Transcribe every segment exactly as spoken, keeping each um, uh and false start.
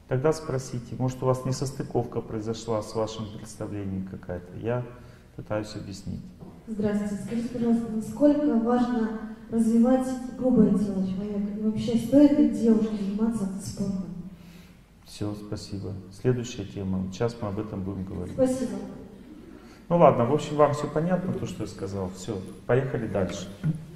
Тогда спросите, может у вас несостыковка произошла с вашим представлением какая-то. Я пытаюсь объяснить. Здравствуйте. Скажите, пожалуйста, насколько важно развивать грубое тело человека? И вообще, стоит ли девушке заниматься спортом? Все, спасибо. Следующая тема. Сейчас мы об этом будем говорить. Спасибо. Ну ладно, в общем, вам все понятно, то, что я сказал. Все, поехали дальше.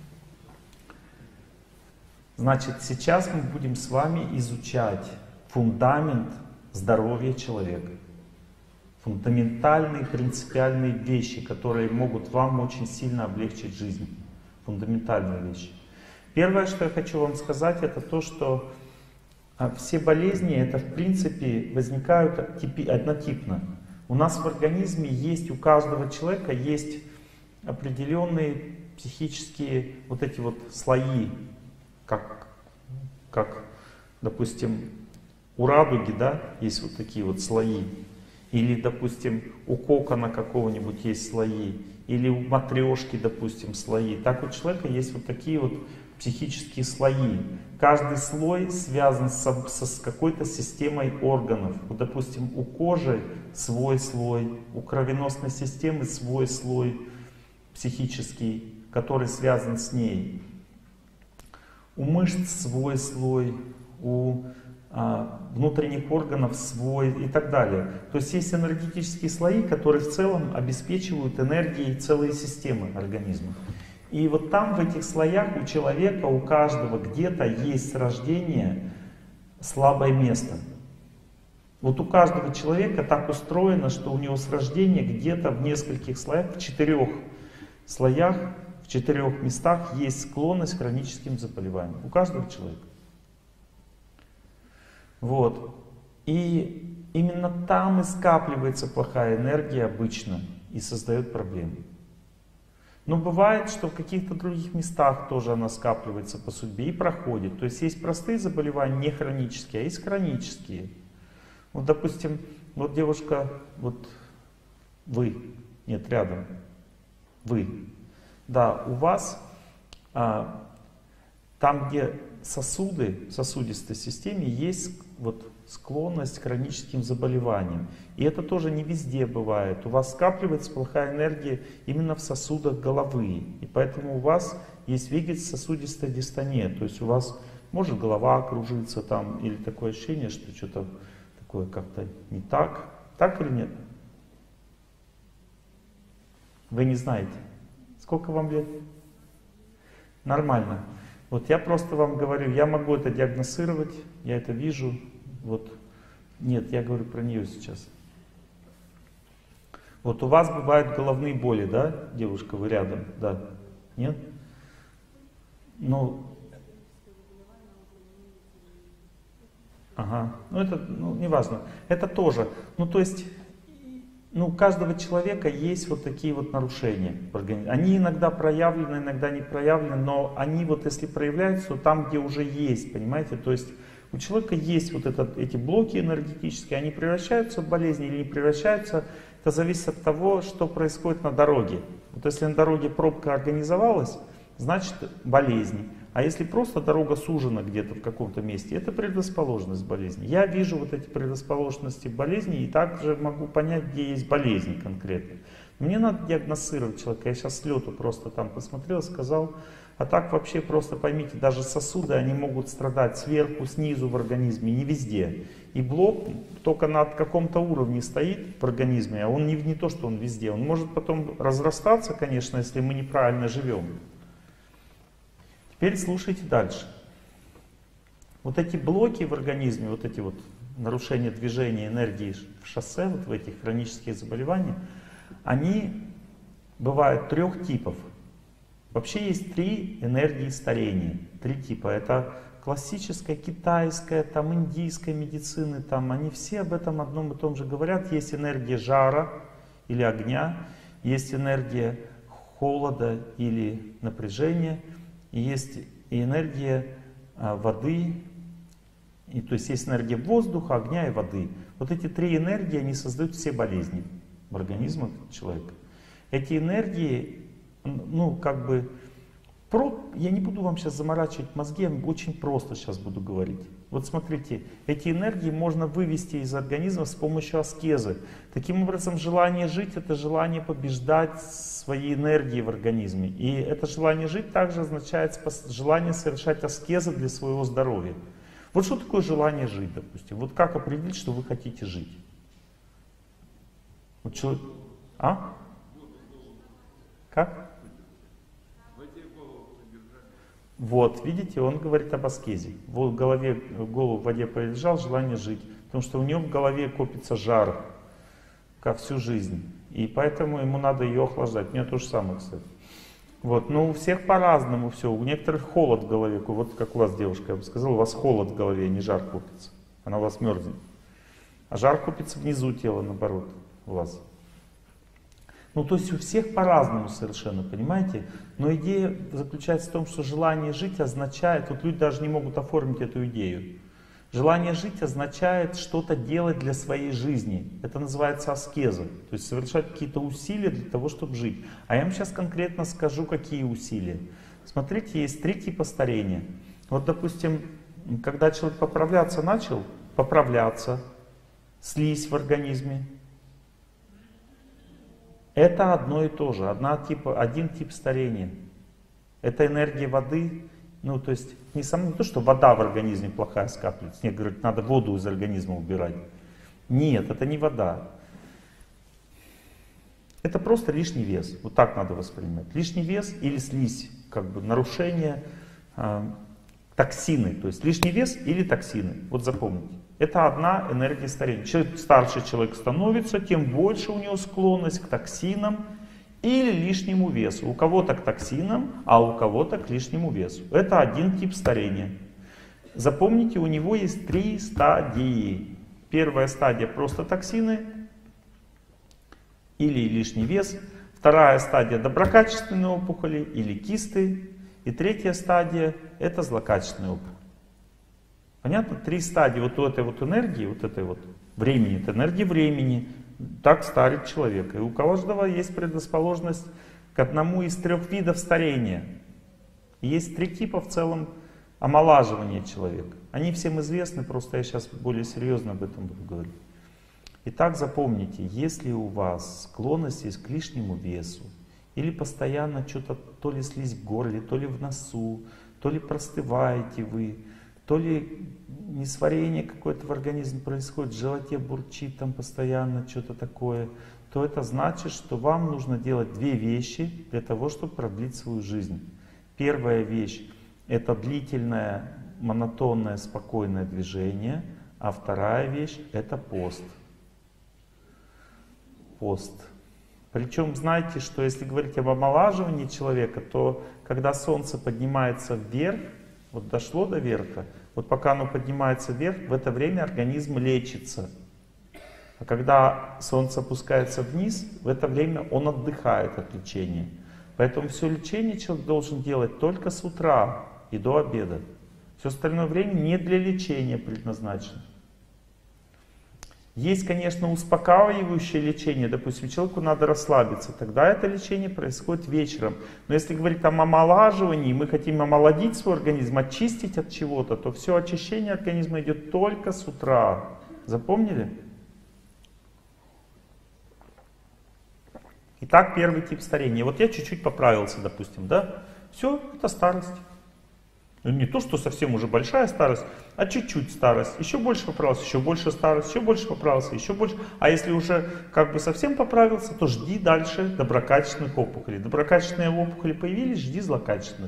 Значит, сейчас мы будем с вами изучать фундамент здоровья человека. Фундаментальные, принципиальные вещи, которые могут вам очень сильно облегчить жизнь. Фундаментальные вещи. Первое, что я хочу вам сказать, это то, что все болезни, это в принципе возникают однотипно. У нас в организме есть, у каждого человека есть определенные психические вот эти вот слои, как, как допустим, у радуги, да, есть вот такие вот слои. Или, допустим, у кокона какого-нибудь есть слои. Или у матрешки, допустим, слои. Так у человека есть вот такие вот психические слои. Каждый слой связан со, со, с какой-то системой органов. Вот, допустим, у кожи свой слой, у кровеносной системы свой слой психический, который связан с ней. У мышц свой слой, у а, внутренних органов свой и так далее. То есть есть энергетические слои, которые в целом обеспечивают энергией целые системы организма. И вот там, в этих слоях, у человека, у каждого где-то есть с рождения слабое место. Вот у каждого человека так устроено, что у него с рождения где-то в нескольких слоях, в четырех слоях, в четырех местах есть склонность к хроническим заболеваниям. У каждого человека. Вот. И именно там и скапливается плохая энергия обычно и создает проблемы. Но бывает, что в каких-то других местах тоже она скапливается по судьбе и проходит. То есть есть простые заболевания, не хронические, а есть хронические. Вот, допустим, вот девушка, вот вы, нет, рядом, вы. Да, у вас, а, там, где сосуды, в сосудистой системе, есть вот склонность к хроническим заболеваниям. И это тоже не везде бывает. У вас скапливается плохая энергия именно в сосудах головы. И поэтому у вас есть вегетососудистая дистония. То есть у вас может голова кружиться там, или такое ощущение, что что-то такое как-то не так. Так или нет? Вы не знаете. Сколько вам лет? Нормально. Вот я просто вам говорю, я могу это диагностировать, я это вижу. Вот. Нет, я говорю про нее сейчас. Вот у вас бывают головные боли, да, девушка, вы рядом, да? Нет? Ну, ага, ну это, ну, неважно. Это тоже, ну то есть, ну у каждого человека есть вот такие вот нарушения в организме. Они иногда проявлены, иногда не проявлены, но они вот если проявляются, то там, где уже есть, понимаете, то есть у человека есть вот этот, эти блоки энергетические, они превращаются в болезни или не превращаются, это зависит от того, что происходит на дороге. Вот если на дороге пробка организовалась, значит болезни. А если просто дорога сужена где-то в каком-то месте, это предрасположенность болезни. Я вижу вот эти предрасположенности болезни и также могу понять, где есть болезни конкретно. Мне надо диагностировать человека. Я сейчас с лету просто там посмотрел, сказал. А так вообще просто поймите, даже сосуды, они могут страдать сверху, снизу в организме, не везде. И блок только на каком-то уровне стоит в организме, а он не, не то, что он везде. Он может потом разрастаться, конечно, если мы неправильно живем. Теперь слушайте дальше. Вот эти блоки в организме, вот эти вот нарушения движения энергии в шоссе, вот в этих хронических заболеваниях, они бывают трех типов. Вообще есть три энергии старения, три типа. Это классическая, китайская, там, индийская медицины, там, они все об этом одном и том же говорят. Есть энергия жара или огня, есть энергия холода или напряжения, и есть и энергия а, воды, и, то есть есть энергия воздуха, огня и воды. Вот эти три энергии, они создают все болезни в организме человека. Эти энергии, ну, как бы, Про... Я не буду вам сейчас заморачивать мозги, я очень просто сейчас буду говорить. Вот смотрите, эти энергии можно вывести из организма с помощью аскезы. Таким образом, желание жить — это желание побеждать свои энергии в организме. И это желание жить также означает желание совершать аскезы для своего здоровья. Вот что такое желание жить, допустим? Вот как определить, что вы хотите жить? Вот человек... А? Как? Вот, видите, он говорит об аскезе. В голове, голову в воде полежал, желание жить. Потому что у него в голове копится жар, как всю жизнь. И поэтому ему надо ее охлаждать. У меня то же самое, кстати. Вот, но у всех по-разному все. У некоторых холод в голове. Вот как у вас, девушка, я бы сказал, у вас холод в голове, не жар копится. Она у вас мерзнет. А жар копится внизу тела, наоборот, у вас. Ну, то есть у всех по-разному совершенно, понимаете? Но идея заключается в том, что желание жить означает, вот люди даже не могут оформить эту идею. Желание жить означает что-то делать для своей жизни. Это называется аскеза. То есть совершать какие-то усилия для того, чтобы жить. А я вам сейчас конкретно скажу, какие усилия. Смотрите, есть три типа старения. Вот, допустим, когда человек поправляться начал, поправляться, слизь в организме. Это одно и то же, одна типа, один тип старения. Это энергия воды, ну то есть не, сам, не то, что вода в организме плохая скапливается, мне говорят, надо воду из организма убирать. Нет, это не вода. Это просто лишний вес, вот так надо воспринимать. Лишний вес или слизь, как бы нарушение, э, токсины, то есть лишний вес или токсины, вот запомните. Это одна энергия старения. Чем старше человек становится, тем больше у него склонность к токсинам или лишнему весу. У кого-то к токсинам, а у кого-то к лишнему весу. Это один тип старения. Запомните, у него есть три стадии. Первая стадия — просто токсины или лишний вес. Вторая стадия — доброкачественные опухоли или кисты. И третья стадия — это злокачественные опухоли. Понятно? Три стадии вот у этой вот энергии, вот этой вот времени, это энергия времени, так старит человека. И у каждого есть предрасположенность к одному из трех видов старения. И есть три типа в целом омолаживания человека. Они всем известны, просто я сейчас более серьезно об этом буду говорить. Итак, запомните, если у вас склонность есть к лишнему весу, или постоянно что-то то ли слизь в горле, то ли в носу, то ли простываете вы, то ли несварение какое-то в организме происходит, в животе бурчит там постоянно что-то такое, то это значит, что вам нужно делать две вещи для того, чтобы продлить свою жизнь. Первая вещь — это длительное, монотонное, спокойное движение, а вторая вещь — это пост. Пост. Причем знаете, что если говорить об омолаживании человека, то когда солнце поднимается вверх, вот дошло до верха, вот пока оно поднимается вверх, в это время организм лечится. А когда солнце опускается вниз, в это время он отдыхает от лечения. Поэтому все лечение человек должен делать только с утра и до обеда. Все остальное время не для лечения предназначено. Есть, конечно, успокаивающее лечение, допустим, человеку надо расслабиться, тогда это лечение происходит вечером. Но если говорить о омолаживании, мы хотим омолодить свой организм, очистить от чего-то, то все очищение организма идет только с утра. Запомнили? Итак, первый тип старения. Вот я чуть-чуть поправился, допустим, да? Все, это старость. Не то, что совсем уже большая старость, а чуть-чуть старость. Еще больше поправился, еще больше старость, еще больше поправился, еще больше. А если уже как бы совсем поправился, то жди дальше доброкачественных опухолей. Доброкачественные опухоли появились, жди злокачественных.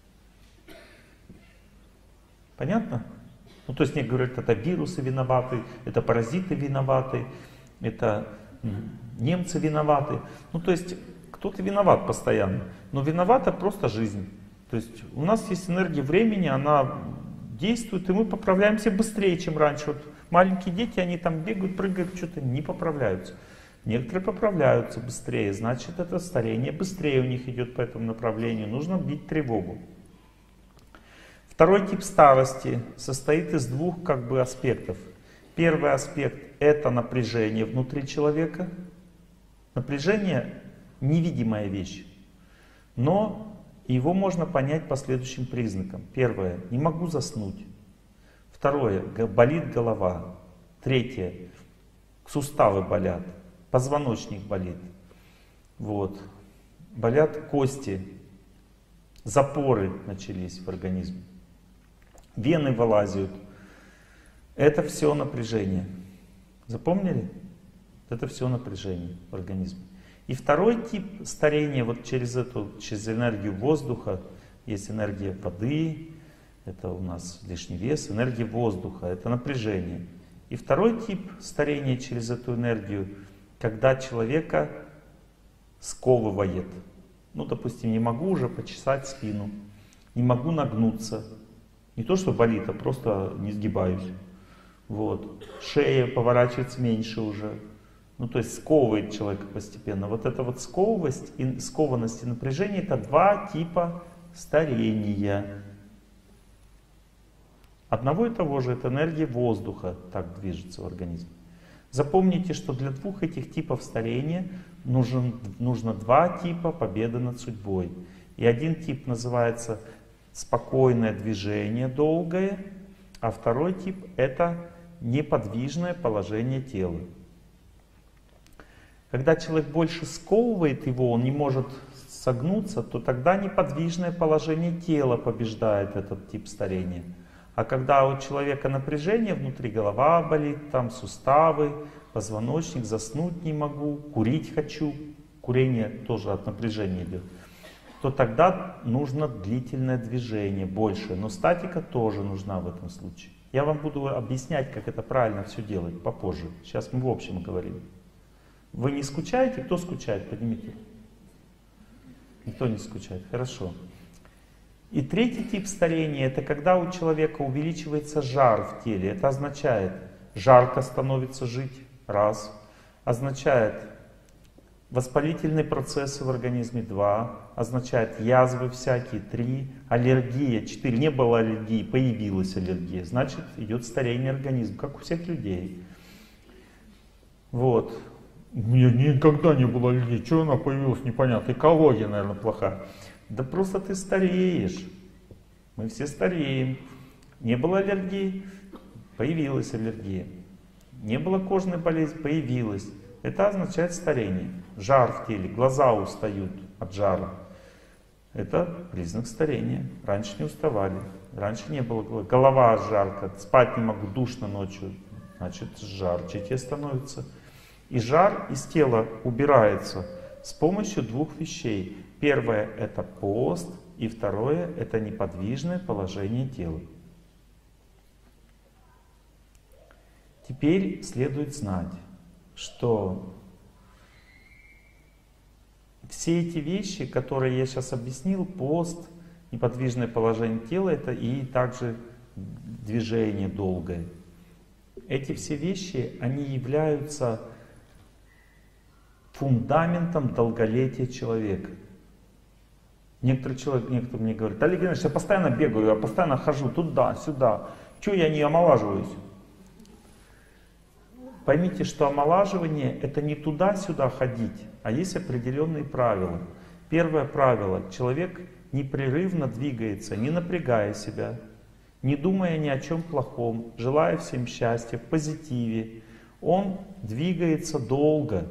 Понятно? Ну, то есть мне говорят, это вирусы виноваты, это паразиты виноваты, это немцы виноваты. Ну, то есть кто-то виноват постоянно, но виновата просто жизнь. То есть у нас есть энергия времени, она действует, и мы поправляемся быстрее, чем раньше. Вот маленькие дети, они там бегают, прыгают, что-то не поправляются. Некоторые поправляются быстрее, значит, это старение быстрее у них идет по этому направлению. Нужно бить тревогу. Второй тип старости состоит из двух как бы аспектов. Первый аспект — это напряжение внутри человека. Напряжение — невидимая вещь, но И его можно понять по следующим признакам. Первое, не могу заснуть. Второе, болит голова. Третье, суставы болят, позвоночник болит. Вот. Болят кости, запоры начались в организме, вены вылазят. Это все напряжение. Запомнили? Это все напряжение в организме. И второй тип старения, вот через эту, через энергию воздуха, есть энергия воды, это у нас лишний вес, энергия воздуха, это напряжение. И второй тип старения через эту энергию, когда человека сковывает. Ну, допустим, не могу уже почесать спину, не могу нагнуться. Не то, что болит, а просто не сгибаюсь. Вот. Шея поворачивается меньше уже. Ну, то есть сковывает человека постепенно. Вот эта вот сковываность и, скованность и напряжение — это два типа старения. Одного и того же, это энергия воздуха так движется в организме. Запомните, что для двух этих типов старения нужен, нужно два типа победы над судьбой. И один тип называется спокойное движение долгое, а второй тип — это неподвижное положение тела. Когда человек больше сковывает его, он не может согнуться, то тогда неподвижное положение тела побеждает этот тип старения. А когда у человека напряжение внутри, голова болит, там суставы, позвоночник, заснуть не могу, курить хочу, курение тоже от напряжения идет, то тогда нужно длительное движение, больше. Но статика тоже нужна в этом случае. Я вам буду объяснять, как это правильно все делать попозже. Сейчас мы в общем говорим. Вы не скучаете? Кто скучает? Поднимите. Никто не скучает. Хорошо. И третий тип старения — это когда у человека увеличивается жар в теле. Это означает, жарко становится жить, раз. Означает воспалительные процессы в организме, два. Означает язвы всякие, три. Аллергия, четыре. Не было аллергии, появилась аллергия. Значит, идет старение организма, как у всех людей. Вот. У меня никогда не было аллергии. Чего она появилась, непонятно. Экология, наверное, плохая. Да просто ты стареешь. Мы все стареем. Не было аллергии, появилась аллергия. Не было кожной болезни, появилась. Это означает старение. Жар в теле, глаза устают от жара. Это признак старения. Раньше не уставали. Раньше не было. Голова жарко, спать не могу, душно ночью. Значит, жарче тебе становится. И жар из тела убирается с помощью двух вещей. Первое — это пост, и второе — это неподвижное положение тела. Теперь следует знать, что все эти вещи, которые я сейчас объяснил, пост, неподвижное положение тела, это и также движение долгое. Эти все вещи, они являются фундаментом долголетия человека. Некоторые человек, некоторые мне говорят: Олег Геннадьевич, я постоянно бегаю, я постоянно хожу туда-сюда. Чего я не омолаживаюсь? Поймите, что омолаживание — это не туда-сюда ходить, а есть определенные правила. Первое правило: человек непрерывно двигается, не напрягая себя, не думая ни о чем плохом, желая всем счастья, в позитиве. Он двигается долго.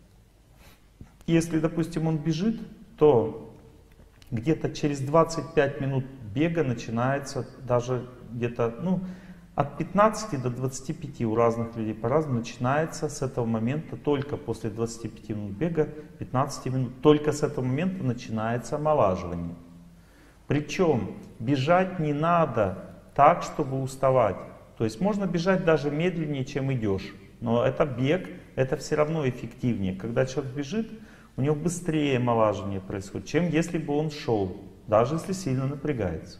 Если, допустим, он бежит, то где-то через двадцать пять минут бега начинается даже где-то, ну, от пятнадцати до двадцати пяти, у разных людей по-разному, начинается с этого момента, только после двадцати пяти минут бега, пятнадцати минут, только с этого момента начинается омолаживание. Причем бежать не надо так, чтобы уставать. То есть можно бежать даже медленнее, чем идешь. Но это бег, это все равно эффективнее. Когда человек бежит, у него быстрее омолаживание происходит, чем если бы он шел, даже если сильно напрягается.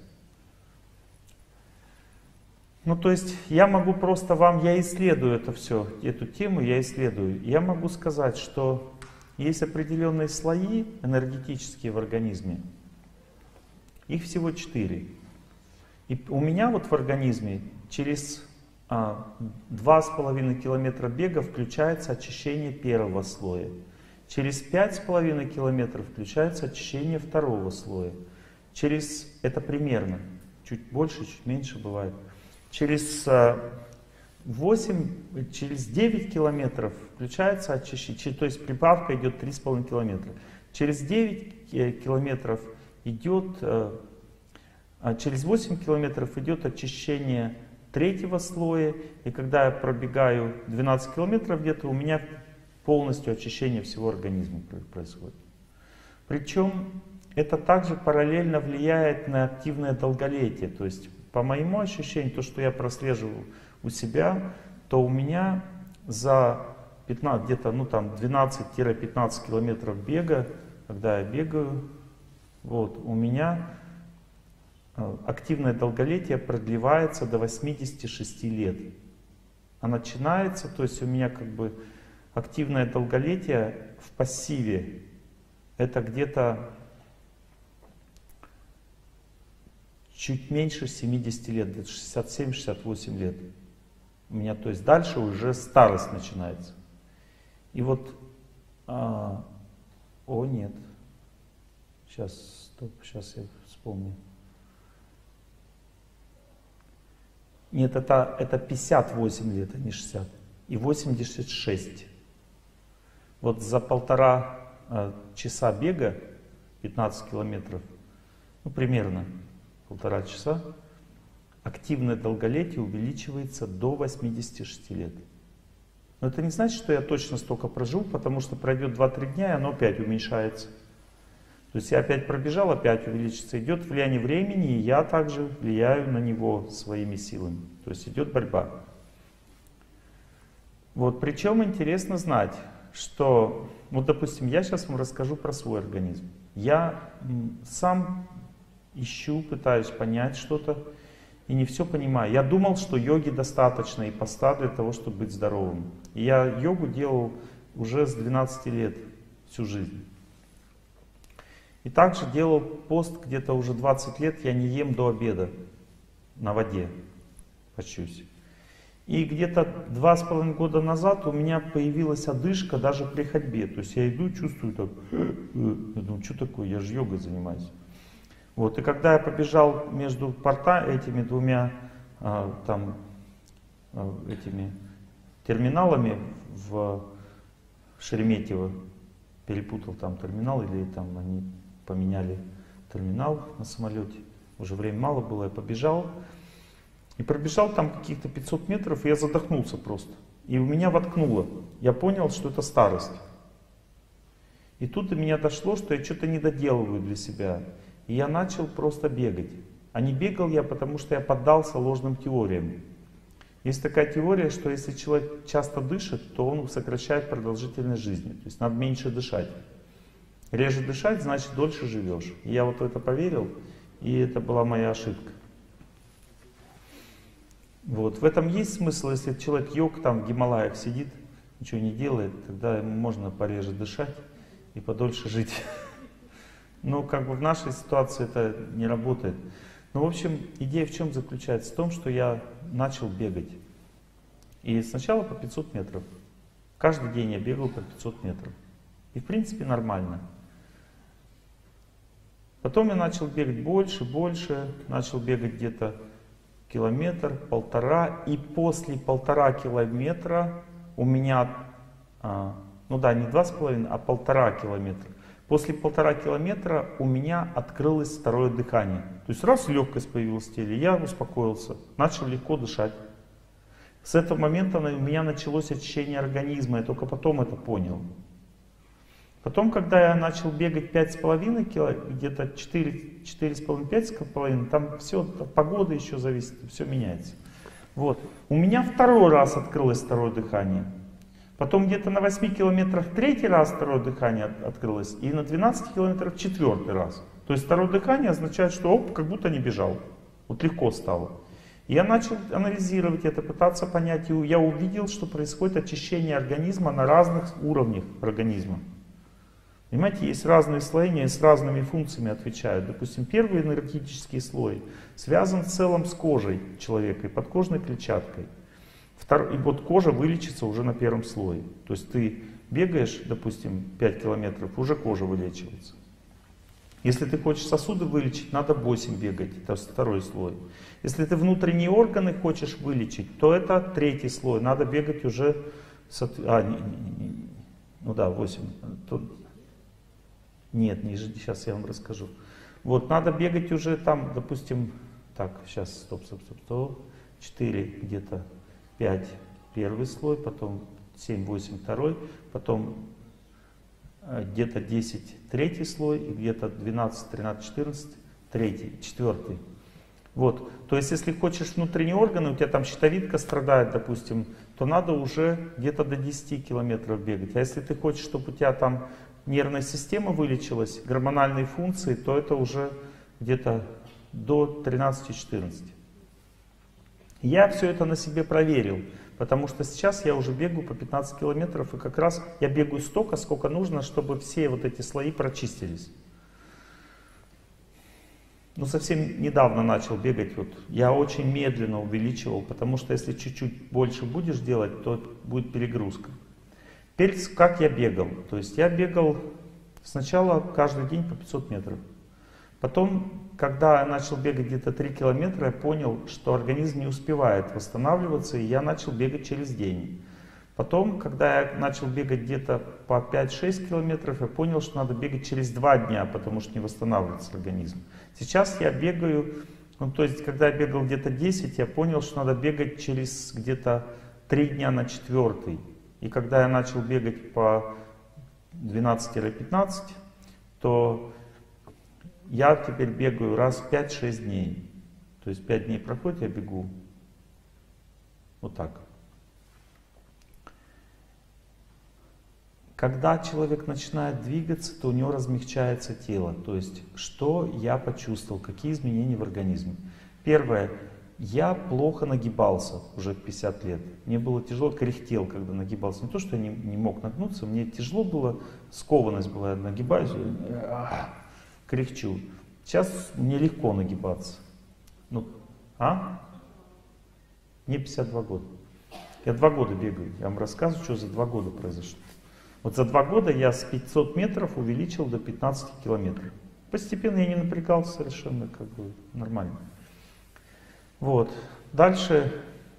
Ну, то есть я могу просто вам, я исследую это все, эту тему я исследую. Я могу сказать, что есть определенные слои энергетические в организме. Их всего четыре. И у меня вот в организме через а, два с половиной километра бега включается очищение первого слоя. Через пять с половиной километров включается очищение второго слоя. Через, это примерно, чуть больше, чуть меньше бывает. Через восемь, через девять километров включается очищение, то есть прибавка идет три с половиной километра. Через девять километров идет, через восемь километров идет очищение третьего слоя, и когда я пробегаю двенадцать километров где-то, у меня полностью очищение всего организма происходит. Причем это также параллельно влияет на активное долголетие. То есть, по моему ощущению, то, что я прослеживаю у себя, то у меня за где-то ну, там двенадцать-пятнадцать километров бега, когда я бегаю, вот, у меня активное долголетие продлевается до восьмидесяти шести лет. А начинается, то есть у меня как бы активное долголетие в пассиве, это где-то чуть меньше семидесяти лет, где-то шестьдесят семь — шестьдесят восемь лет. У меня, то есть дальше уже старость начинается. И вот, а, о нет, сейчас, стоп, сейчас я вспомню. Нет, это, это пятьдесят восемь лет, а не шестьдесят. И восемьдесят шесть. Вот за полтора э, часа бега, пятнадцать километров, ну примерно полтора часа, активное долголетие увеличивается до восьмидесяти шести лет. Но это не значит, что я точно столько прожил, потому что пройдет два-три дня, и оно опять уменьшается. То есть я опять пробежал, опять увеличится. Идет влияние времени, и я также влияю на него своими силами. То есть идет борьба. Вот, причем интересно знать, что, вот допустим, я сейчас вам расскажу про свой организм. Я сам ищу, пытаюсь понять что-то, и не все понимаю. Я думал, что йоги достаточно и поста для того, чтобы быть здоровым. И я йогу делал уже с двенадцати лет, всю жизнь. И также делал пост где-то уже двадцать лет, я не ем до обеда на воде, почусь. И где-то два с половиной года назад у меня появилась одышка даже при ходьбе. То есть я иду, чувствую так, я думаю, что такое, я же йогой занимаюсь. Вот, и когда я побежал между порта этими двумя а, там, а, этими терминалами в Шереметьево, перепутал там терминал или там они поменяли терминал на самолете, уже время мало было, я побежал. И пробежал там каких-то пятьсот метров, и я задохнулся просто. И у меня воткнуло. Я понял, что это старость. И тут до меня дошло, что я что-то не доделываю для себя. И я начал просто бегать. А не бегал я, потому что я поддался ложным теориям. Есть такая теория, что если человек часто дышит, то он сокращает продолжительность жизни. То есть надо меньше дышать. Реже дышать, значит дольше живешь. И я вот в это поверил, и это была моя ошибка. Вот. В этом есть смысл, если человек йог там в Гималаях сидит, ничего не делает, тогда ему можно пореже дышать и подольше жить. Но как бы в нашей ситуации это не работает. Ну, в общем, идея в чем заключается? В том, что я начал бегать. И сначала по пятьсот метров. Каждый день я бегал по пятьсот метров. И в принципе нормально. Потом я начал бегать больше, больше, начал бегать где-то километр, полтора, и после полтора километра у меня, а, ну да, не два с половиной, а полтора километра. После полтора километра у меня открылось второе дыхание. То есть раз легкость появилась в теле, я успокоился, начал легко дышать. С этого момента у меня началось очищение организма, я только потом это понял. Потом, когда я начал бегать пять с половиной километров, где-то четыре, четыре с половиной, пять с половиной, там все, от погоды еще зависит, все меняется. Вот. У меня второй раз открылось второе дыхание. Потом где-то на восьми километрах третий раз второе дыхание открылось, и на двенадцати километрах четвертый раз. То есть второе дыхание означает, что оп, как будто не бежал. Вот легко стало. И я начал анализировать это, пытаться понять, и я увидел, что происходит очищение организма на разных уровнях организма. Понимаете, есть разные слоения, с разными функциями отвечают. Допустим, первый энергетический слой связан в целом с кожей человека и подкожной клетчаткой. Второй, и вот кожа вылечится уже на первом слое. То есть ты бегаешь, допустим, пять километров, уже кожа вылечивается. Если ты хочешь сосуды вылечить, надо восемь бегать, это второй слой. Если ты внутренние органы хочешь вылечить, то это третий слой, надо бегать уже, а, не, не, ну да, восемь. Тут... Нет, ниже, сейчас я вам расскажу. Вот, надо бегать уже там, допустим, так, сейчас, стоп, стоп, стоп, стоп, четыре, где-то пять, первый слой, потом семь-восемь, второй, потом где-то десять, третий слой, и где-то двенадцать, тринадцать, четырнадцать, третий, четвертый. Вот, то есть, если хочешь внутренние органы, у тебя там щитовидка страдает, допустим, то надо уже где-то до десяти километров бегать. А если ты хочешь, чтобы у тебя там нервная система вылечилась, гормональные функции, то это уже где-то до тринадцати-четырнадцати. Я все это на себе проверил, потому что сейчас я уже бегаю по пятнадцать километров, и как раз я бегаю столько, сколько нужно, чтобы все вот эти слои прочистились. Ну, совсем недавно начал бегать, вот, я очень медленно увеличивал, потому что если чуть-чуть больше будешь делать, то будет перегрузка. Теперь, как я бегал? То есть я бегал сначала каждый день по пятьсот метров. Потом, когда я начал бегать где-то три километра, я понял, что организм не успевает восстанавливаться, и я начал бегать через день. Потом, когда я начал бегать где-то по пять-шесть километров, я понял, что надо бегать через два дня, потому что не восстанавливается организм. Сейчас я бегаю, ну, то есть, когда я бегал где-то десять, я понял, что надо бегать через где-то три дня на четвертый. И когда я начал бегать по двенадцать-пятнадцать, то я теперь бегаю раз в пять-шесть дней. То есть пять дней проходит, я бегу вот так. Когда человек начинает двигаться, то у него размягчается тело. То есть, что я почувствовал, какие изменения в организме. Первое. Я плохо нагибался уже в пятьдесят лет. Мне было тяжело, кряхтел, когда нагибался. Не то, что я не, не мог нагнуться, мне тяжело было, скованность была, я нагибаюсь, кряхчу. Сейчас мне легко нагибаться. Ну, а? Мне пятьдесят два года. Я два года бегаю. Я вам рассказываю, что за два года произошло. Вот за два года я с пятисот метров увеличил до пятнадцати километров. Постепенно я не напрягался совершенно, как бы нормально. Вот. Дальше.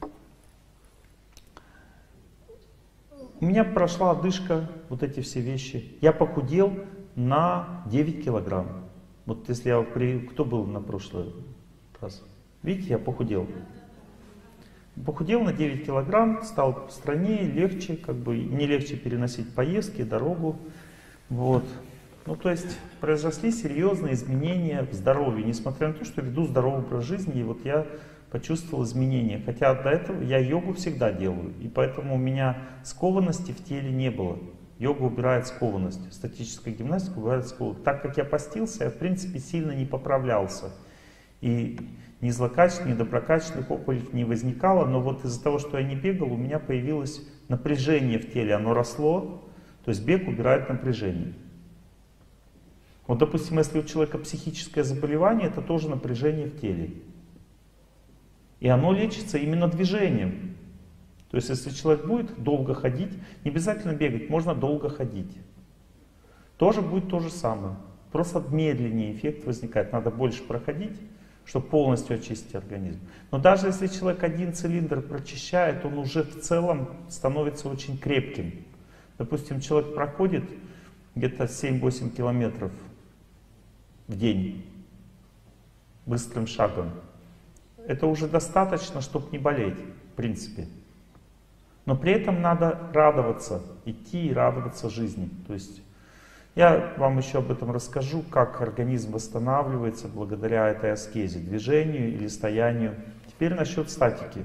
У меня прошла одышка, вот эти все вещи. Я похудел на девять килограмм. Вот если я при... Кто был на прошлый раз? Видите, я похудел. Похудел на девять килограмм, стал стройнее, легче, как бы не легче переносить поездки, дорогу. Вот. Ну, то есть произошли серьезные изменения в здоровье, несмотря на то, что веду здоровый образ жизни, и вот я почувствовал изменения. Хотя до этого я йогу всегда делаю, и поэтому у меня скованности в теле не было. Йога убирает скованность, статическая гимнастика убирает скованность. Так как я постился, я в принципе сильно не поправлялся. И ни злокачественных, ни доброкачественных опухолей не возникало, но вот из-за того, что я не бегал, у меня появилось напряжение в теле, оно росло, то есть бег убирает напряжение. Вот, допустим, если у человека психическое заболевание, это тоже напряжение в теле. И оно лечится именно движением. То есть, если человек будет долго ходить, не обязательно бегать, можно долго ходить. Тоже будет то же самое. Просто медленнее эффект возникает, надо больше проходить, чтобы полностью очистить организм. Но даже если человек один цилиндр прочищает, он уже в целом становится очень крепким. Допустим, человек проходит где-то семь-восемь километров в день быстрым шагом. Это уже достаточно, чтобы не болеть, в принципе. Но при этом надо радоваться, идти и радоваться жизни. То есть я вам еще об этом расскажу, как организм восстанавливается благодаря этой аскезе, движению или стоянию. Теперь насчет статики.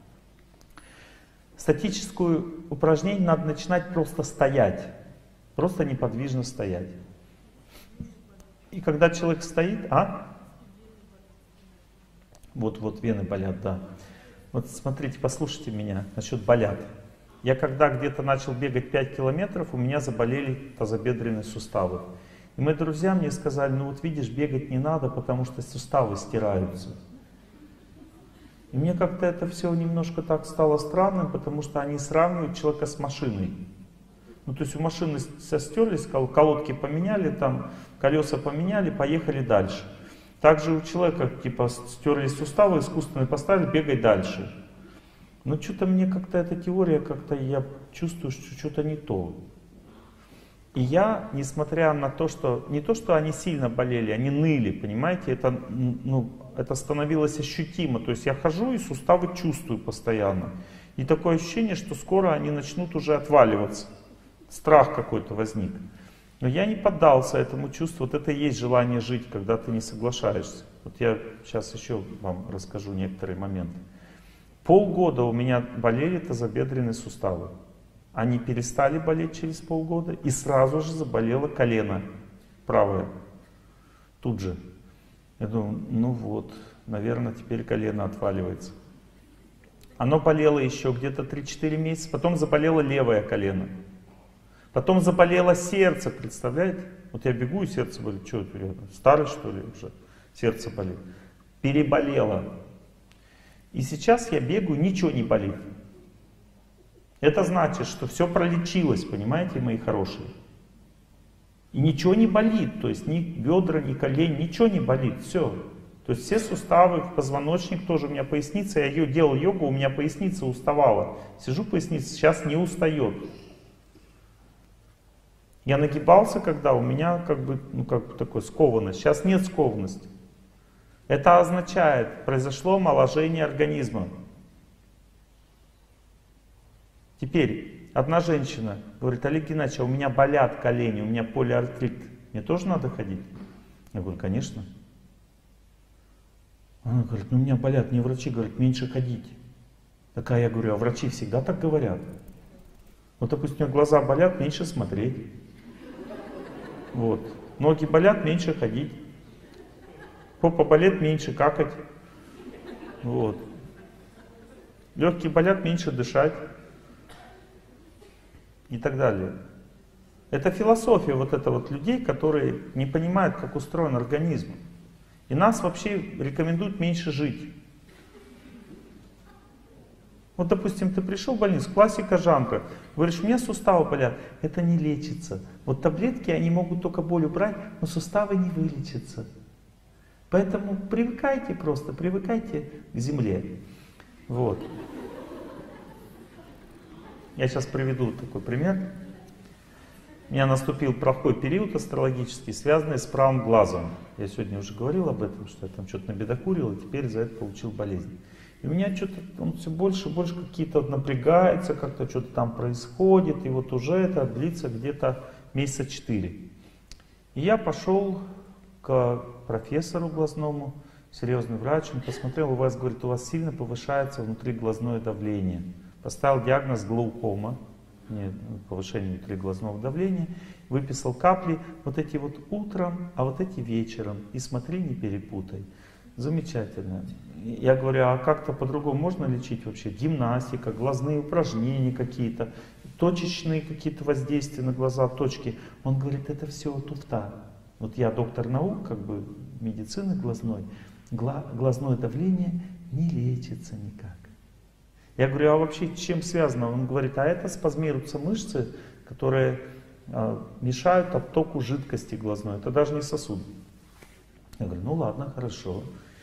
Статическое упражнение надо начинать просто стоять, просто неподвижно стоять. И когда человек стоит, а? Вот-вот вены болят, да. Вот смотрите, послушайте меня насчет болят. Я когда где-то начал бегать пять километров, у меня заболели тазобедренные суставы. И мои друзья мне сказали, ну вот видишь, бегать не надо, потому что суставы стираются. И мне как-то это все немножко так стало странным, потому что они сравнивают человека с машиной. Ну, то есть у машины стерлись, колодки поменяли, там колеса поменяли, поехали дальше. Также у человека, типа, стерлись суставы, искусственно поставили, бегай дальше. Но что-то мне как-то эта теория, как-то я чувствую, что что-то не то. И я, несмотря на то, что, не то, что они сильно болели, они ныли, понимаете, это, ну, это становилось ощутимо. То есть я хожу и суставы чувствую постоянно. И такое ощущение, что скоро они начнут уже отваливаться. Страх какой-то возник. Но я не поддался этому чувству. Вот это и есть желание жить, когда ты не соглашаешься. Вот я сейчас еще вам расскажу некоторые моменты. Полгода у меня болели тазобедренные суставы. Они перестали болеть через полгода, и сразу же заболело колено правое. Тут же. Я думаю, ну вот, наверное, теперь колено отваливается. Оно болело еще где-то три-четыре месяца, потом заболело левое колено. Потом заболело сердце, представляете? Вот я бегу, и сердце болит. Что это, я старый, что ли, уже? Сердце болит. Переболело. И сейчас я бегаю, ничего не болит. Это значит, что все пролечилось, понимаете, мои хорошие. И ничего не болит, то есть ни бедра, ни колени, ничего не болит, все. То есть все суставы, позвоночник тоже, у меня поясница, я ее делал йогу, у меня поясница уставала. Сижу, поясница сейчас не устает. Я нагибался, когда у меня как бы, ну как бы такой скованность, сейчас нет скованности. Это означает, произошло омоложение организма. Теперь, одна женщина говорит, Олег Геннадьевич, а у меня болят колени, у меня полиартрит. Мне тоже надо ходить? Я говорю, конечно. Она говорит, ну у меня болят, мне врачи говорят, меньше ходить. Такая я говорю, а врачи всегда так говорят. Вот, допустим, у меня глаза болят, меньше смотреть. Вот. Ноги болят, меньше ходить. Попа болит, меньше какать. Вот. Легкие болят, меньше дышать. И так далее. Это философия вот это вот людей, которые не понимают, как устроен организм. И нас вообще рекомендуют меньше жить. Вот, допустим, ты пришел в больницу, классика жанра, говоришь, у меня суставы болят, это не лечится. Вот таблетки, они могут только боль убрать, но суставы не вылечатся. Поэтому привыкайте просто, привыкайте к земле. Вот. Я сейчас приведу такой пример. У меня наступил плохой период астрологический, связанный с правым глазом. Я сегодня уже говорил об этом, что я там что-то набедокурил, и теперь за это получил болезнь. И у меня что-то, он все больше и больше какие-то напрягается, как-то что-то там происходит, и вот уже это длится где-то месяца четыре. И я пошел к профессору глазному, серьезный врач, он посмотрел, у вас, говорит, у вас сильно повышается внутриглазное давление. Поставил диагноз глаукома, повышение внутриглазного давления, выписал капли, вот эти вот утром, а вот эти вечером. И смотри, не перепутай. Замечательно. Я говорю, а как-то по-другому можно лечить вообще? Гимнастика, глазные упражнения какие-то, точечные какие-то воздействия на глаза, точки. Он говорит, это все туфта. Вот я доктор наук, как бы медицины глазной, гла глазное давление не лечится никак. Я говорю, а вообще чем связано? Он говорит, а это спазмируются мышцы, которые э, мешают оттоку жидкости глазной. Это даже не сосуд. Я говорю, ну ладно, хорошо.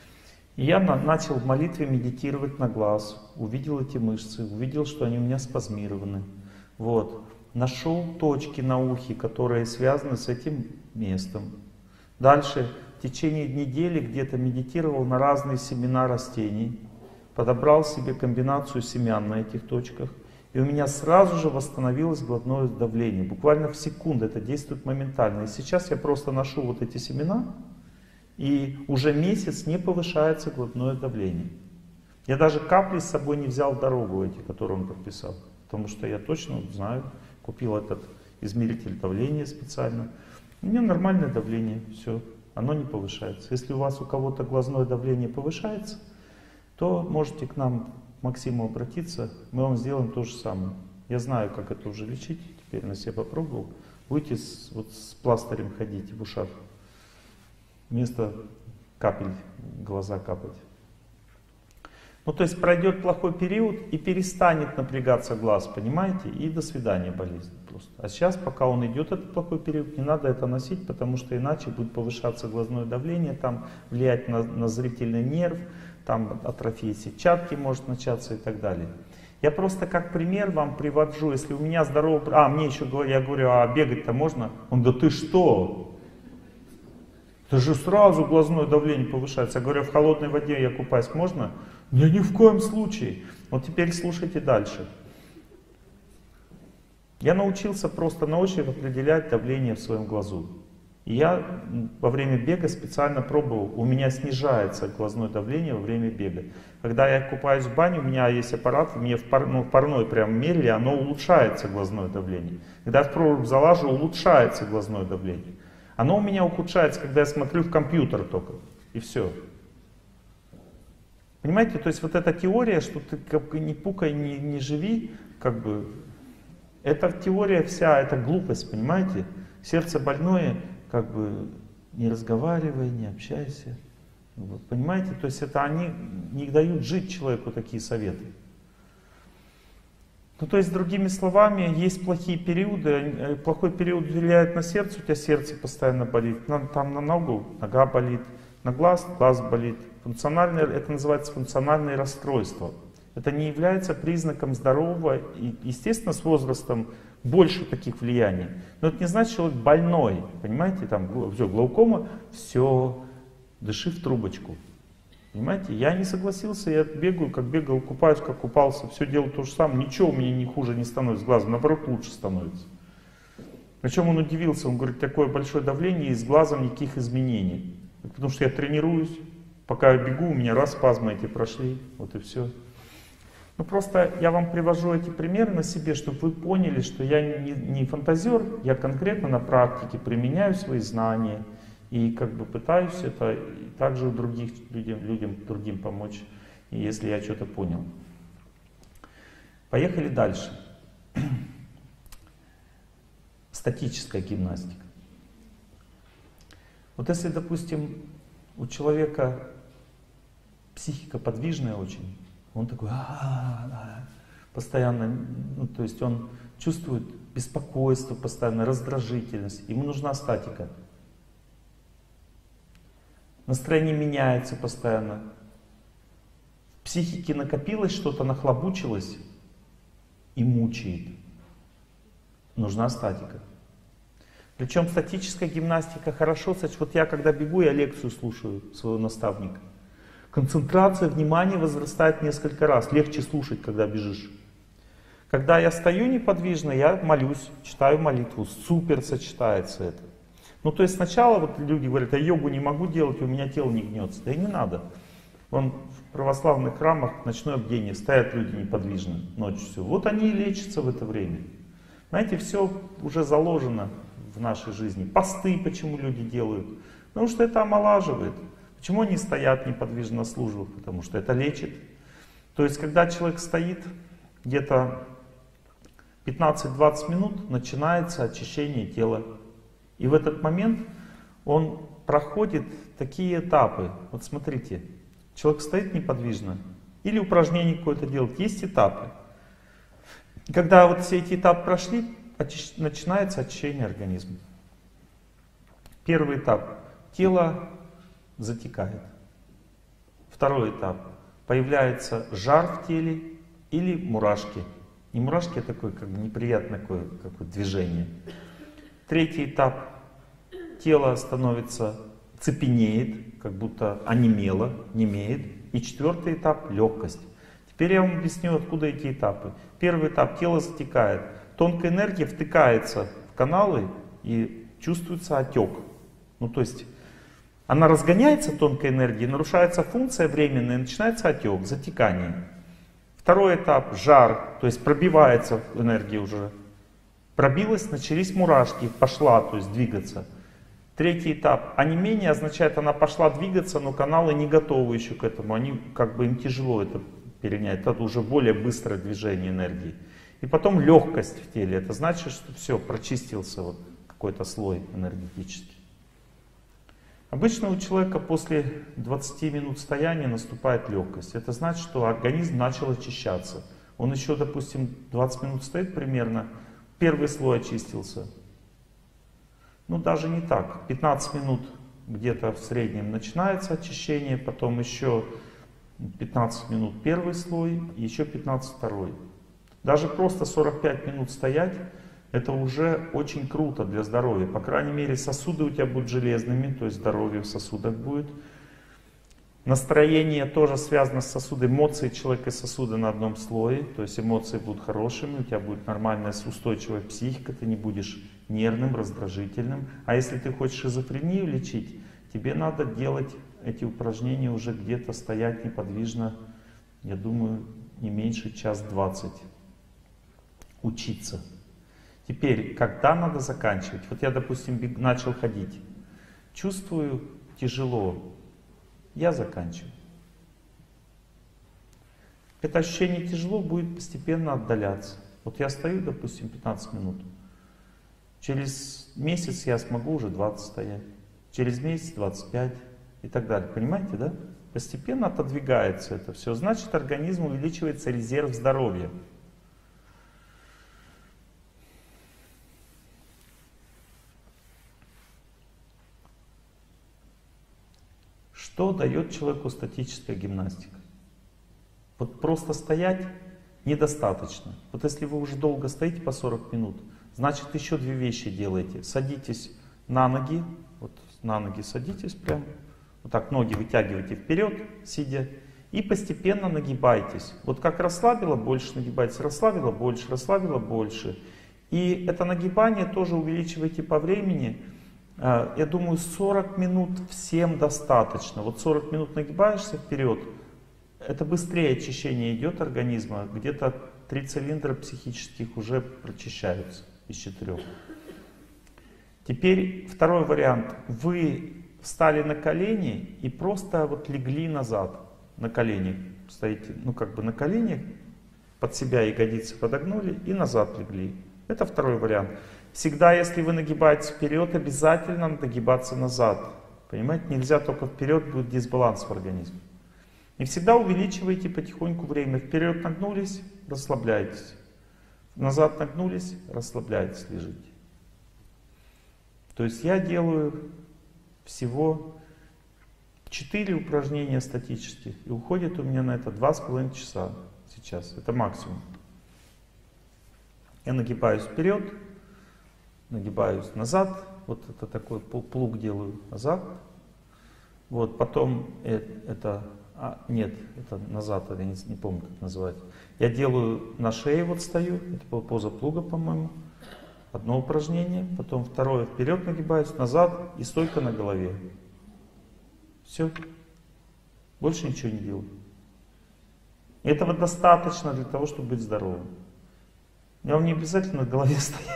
И я на начал в молитве медитировать на глаз. Увидел эти мышцы, увидел, что они у меня спазмированы. Вот. Нашел точки на ухе, которые связаны с этим местом. Дальше в течение недели где-то медитировал на разные семена растений. Подобрал себе комбинацию семян на этих точках. И у меня сразу же восстановилось глазное давление. Буквально в секунду, это действует моментально. И сейчас я просто ношу вот эти семена, и уже месяц не повышается глазное давление. Я даже капли с собой не взял в дорогу эти, которые он подписал. Потому что я точно знаю, купил этот измеритель давления специально. У меня нормальное давление, все, оно не повышается. Если у вас у кого-то глазное давление повышается, то можете к нам, к Максиму, обратиться, мы вам сделаем то же самое. Я знаю, как это уже лечить, теперь на себе попробовал. Будете с, вот с пластырем ходить в ушах, вместо капель глаза капать. Ну, то есть пройдет плохой период и перестанет напрягаться глаз, понимаете? И до свидания болезнь. просто. А сейчас, пока он идет, этот плохой период, не надо это носить, потому что иначе будет повышаться глазное давление, там влиять на, на зрительный нерв, там атрофия сетчатки может начаться и так далее. Я просто как пример вам привожу, если у меня здоровый... А, мне еще говорят, я говорю, а бегать-то можно? Он, да ты что? Это же сразу глазное давление повышается. Я говорю, в холодной воде я купаюсь, можно? Я ни в коем случае. Вот теперь слушайте дальше. Я научился просто на ощупь определять давление в своем глазу. И я во время бега специально пробовал, у меня снижается глазное давление во время бега. Когда я купаюсь в бане, у меня есть аппарат, мне в, пар, ну, в парной прям мерили, оно улучшается глазное давление. Когда я в прорубь залажу, улучшается глазное давление. Оно у меня ухудшается, когда я смотрю в компьютер только. И все. Понимаете, то есть вот эта теория, что ты как бы не пукай, не, не живи, как бы, эта теория вся, это глупость, понимаете? Сердце больное, как бы не разговаривай, не общайся. Вот, понимаете, то есть это они не дают жить человеку такие советы. Ну то есть другими словами, есть плохие периоды, плохой период влияет на сердце, у тебя сердце постоянно болит, там на ногу, нога болит, на глаз, глаз болит. Функциональное, это называется функциональные расстройства. Это не является признаком здорового, и, естественно, с возрастом больше таких влияний. Но это не значит, что человек больной, понимаете, там все, глаукома, все, дыши в трубочку. Понимаете, я не согласился, я бегаю, как бегал, купаюсь, как купался, все делаю то же самое, ничего у меня не хуже не становится глазом, наоборот лучше становится. Причем он удивился, он говорит, такое большое давление и с глазом никаких изменений. Потому что я тренируюсь, пока я бегу, у меня раз спазмы эти прошли, вот и все. Ну просто я вам привожу эти примеры на себе, чтобы вы поняли, что я не, не фантазер, я конкретно на практике применяю свои знания и как бы пытаюсь это также других людям, людям другим помочь, если я что-то понял. Поехали дальше. Статическая гимнастика. Вот если, допустим, у человека психика подвижная очень, он такой, а-а-а, постоянно, ну, то есть он чувствует беспокойство, постоянно раздражительность, ему нужна статика. Настроение меняется постоянно. В психике накопилось что-то, нахлобучилось и мучает. Нужна статика. Причем статическая гимнастика хорошо, кстати, вот я когда бегу, я лекцию слушаю своего наставника. Концентрация внимания возрастает несколько раз, легче слушать, когда бежишь. Когда я стою неподвижно, я молюсь, читаю молитву, супер сочетается это. Ну то есть сначала вот люди говорят, я йогу не могу делать, у меня тело не гнется. Да и не надо. Вон в православных храмах ночное бдение, стоят люди неподвижно ночью все. Вот они и лечатся в это время. Знаете, все уже заложено в нашей жизни. Посты почему люди делают? Потому что это омолаживает. Почему они стоят неподвижно на службах? Потому что это лечит. То есть, когда человек стоит, где-то пятнадцать-двадцать минут начинается очищение тела. И в этот момент он проходит такие этапы. Вот смотрите, человек стоит неподвижно или упражнение какое-то делает. Есть этапы. Когда вот все эти этапы прошли, очищ... начинается очищение организма. Первый этап. Тело затекает. Второй этап. Появляется жар в теле или мурашки. Не мурашки, а такое как бы неприятное такое, какое движение. Третий этап. Тело становится, цепенеет, как будто онемело, немеет. И четвертый этап — легкость. Теперь я вам объясню, откуда эти этапы. Первый этап — тело затекает. Тонкая энергия втыкается в каналы и чувствуется отек. Ну то есть она разгоняется, тонкая энергия, нарушается функция временная, и начинается отек, затекание. Второй этап — жар, то есть пробивается энергия уже. Пробилась, начались мурашки, пошла, то есть двигаться. Третий этап — онемение означает, она пошла двигаться, но каналы не готовы еще к этому, они как бы им тяжело это перенять, это уже более быстрое движение энергии. И потом легкость в теле, это значит, что все, прочистился вот какой-то слой энергетический. Обычно у человека после двадцати минут стояния наступает легкость. Это значит, что организм начал очищаться. Он еще, допустим, двадцать минут стоит примерно. первый слой очистился. Ну, даже не так. пятнадцать минут где-то в среднем начинается очищение, потом еще пятнадцать минут первый слой, еще пятнадцать второй. Даже просто сорок пять минут стоять, это уже очень круто для здоровья. По крайней мере, сосуды у тебя будут железными, то есть здоровье в сосудах будет. Настроение тоже связано с сосудами. Эмоции человека и сосуды на одном слое. То есть эмоции будут хорошими, у тебя будет нормальная устойчивая психика, ты не будешь нервным, раздражительным. А если ты хочешь шизофрению лечить, тебе надо делать эти упражнения уже где-то, стоять неподвижно, я думаю, не меньше час двадцать. Учиться. Теперь, когда надо заканчивать? Вот я, допустим, начал ходить. Чувствую тяжело. Я заканчиваю. Это ощущение тяжело будет постепенно отдаляться. Вот я стою, допустим, пятнадцать минут. Через месяц я смогу уже двадцать стоять. Через месяц двадцать пять и так далее. Понимаете, да? Постепенно отодвигается это все. Значит, организм увеличивается резерв здоровья. Что дает человеку статическая гимнастика? Вот просто стоять недостаточно. Вот если вы уже долго стоите по сорок минут, значит еще две вещи делаете. Садитесь на ноги, вот на ноги садитесь прям, вот так ноги вытягивайте вперед, сидя, и постепенно нагибайтесь. Вот как расслабило, больше нагибайтесь, расслабило, больше, расслабило, больше. И это нагибание тоже увеличивайте по времени. Я думаю, сорок минут всем достаточно. Вот сорок минут нагибаешься вперед, это быстрее очищение идет организма. Где-то три цилиндра психических уже прочищаются из четырех. Теперь второй вариант. Вы встали на колени и просто вот легли назад. На коленях стоите, ну как бы на коленях, под себя ягодицы подогнули и назад легли. Это второй вариант. Всегда, если вы нагибаетесь вперед, обязательно надо нагибаться назад. Понимаете, нельзя только вперед, будет дисбаланс в организме. И всегда увеличивайте потихоньку время. Вперед нагнулись, расслабляйтесь. Назад нагнулись, расслабляйтесь, лежите. То есть я делаю всего четыре упражнения статических. И уходит у меня на это два с половиной часа сейчас. Это максимум. Я нагибаюсь вперед. Нагибаюсь назад, вот это такой плуг делаю назад, вот потом это, а, нет, это назад, я не, не помню, как называется. Я делаю на шее, вот стою, это поза плуга, по-моему, одно упражнение, потом второе, вперед нагибаюсь, назад и стойка на голове. Все, больше ничего не делаю. Этого достаточно для того, чтобы быть здоровым. Я вам не обязательно на голове стоять.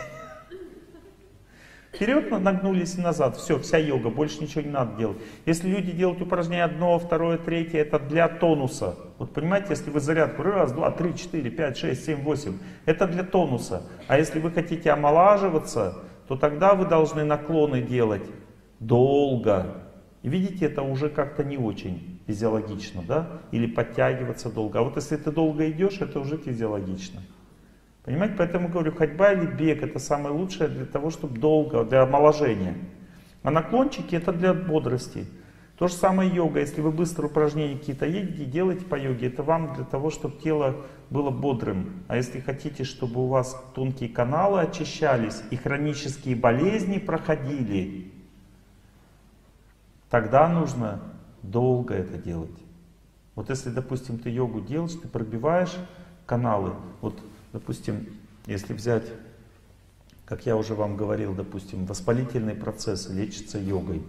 Вперед нагнулись и назад. Все, вся йога, больше ничего не надо делать. Если люди делают упражнение одно, второе, третье, это для тонуса. Вот понимаете, если вы зарядку раз, два, три, четыре, пять, шесть, семь, восемь, это для тонуса. А если вы хотите омолаживаться, то тогда вы должны наклоны делать долго. И видите, это уже как-то не очень физиологично, да? Или подтягиваться долго. А вот если ты долго идешь, это уже физиологично. Понимаете, поэтому говорю, ходьба или бег это самое лучшее для того, чтобы долго, для омоложения. А наклончики это для бодрости. То же самое йога. Если вы быстро упражнения какие-то едете, делаете по йоге, это вам для того, чтобы тело было бодрым. А если хотите, чтобы у вас тонкие каналы очищались и хронические болезни проходили, тогда нужно долго это делать. Вот если, допустим, ты йогу делаешь, ты пробиваешь каналы, вот, допустим, если взять, как я уже вам говорил, допустим, воспалительные процессы лечатся йогой.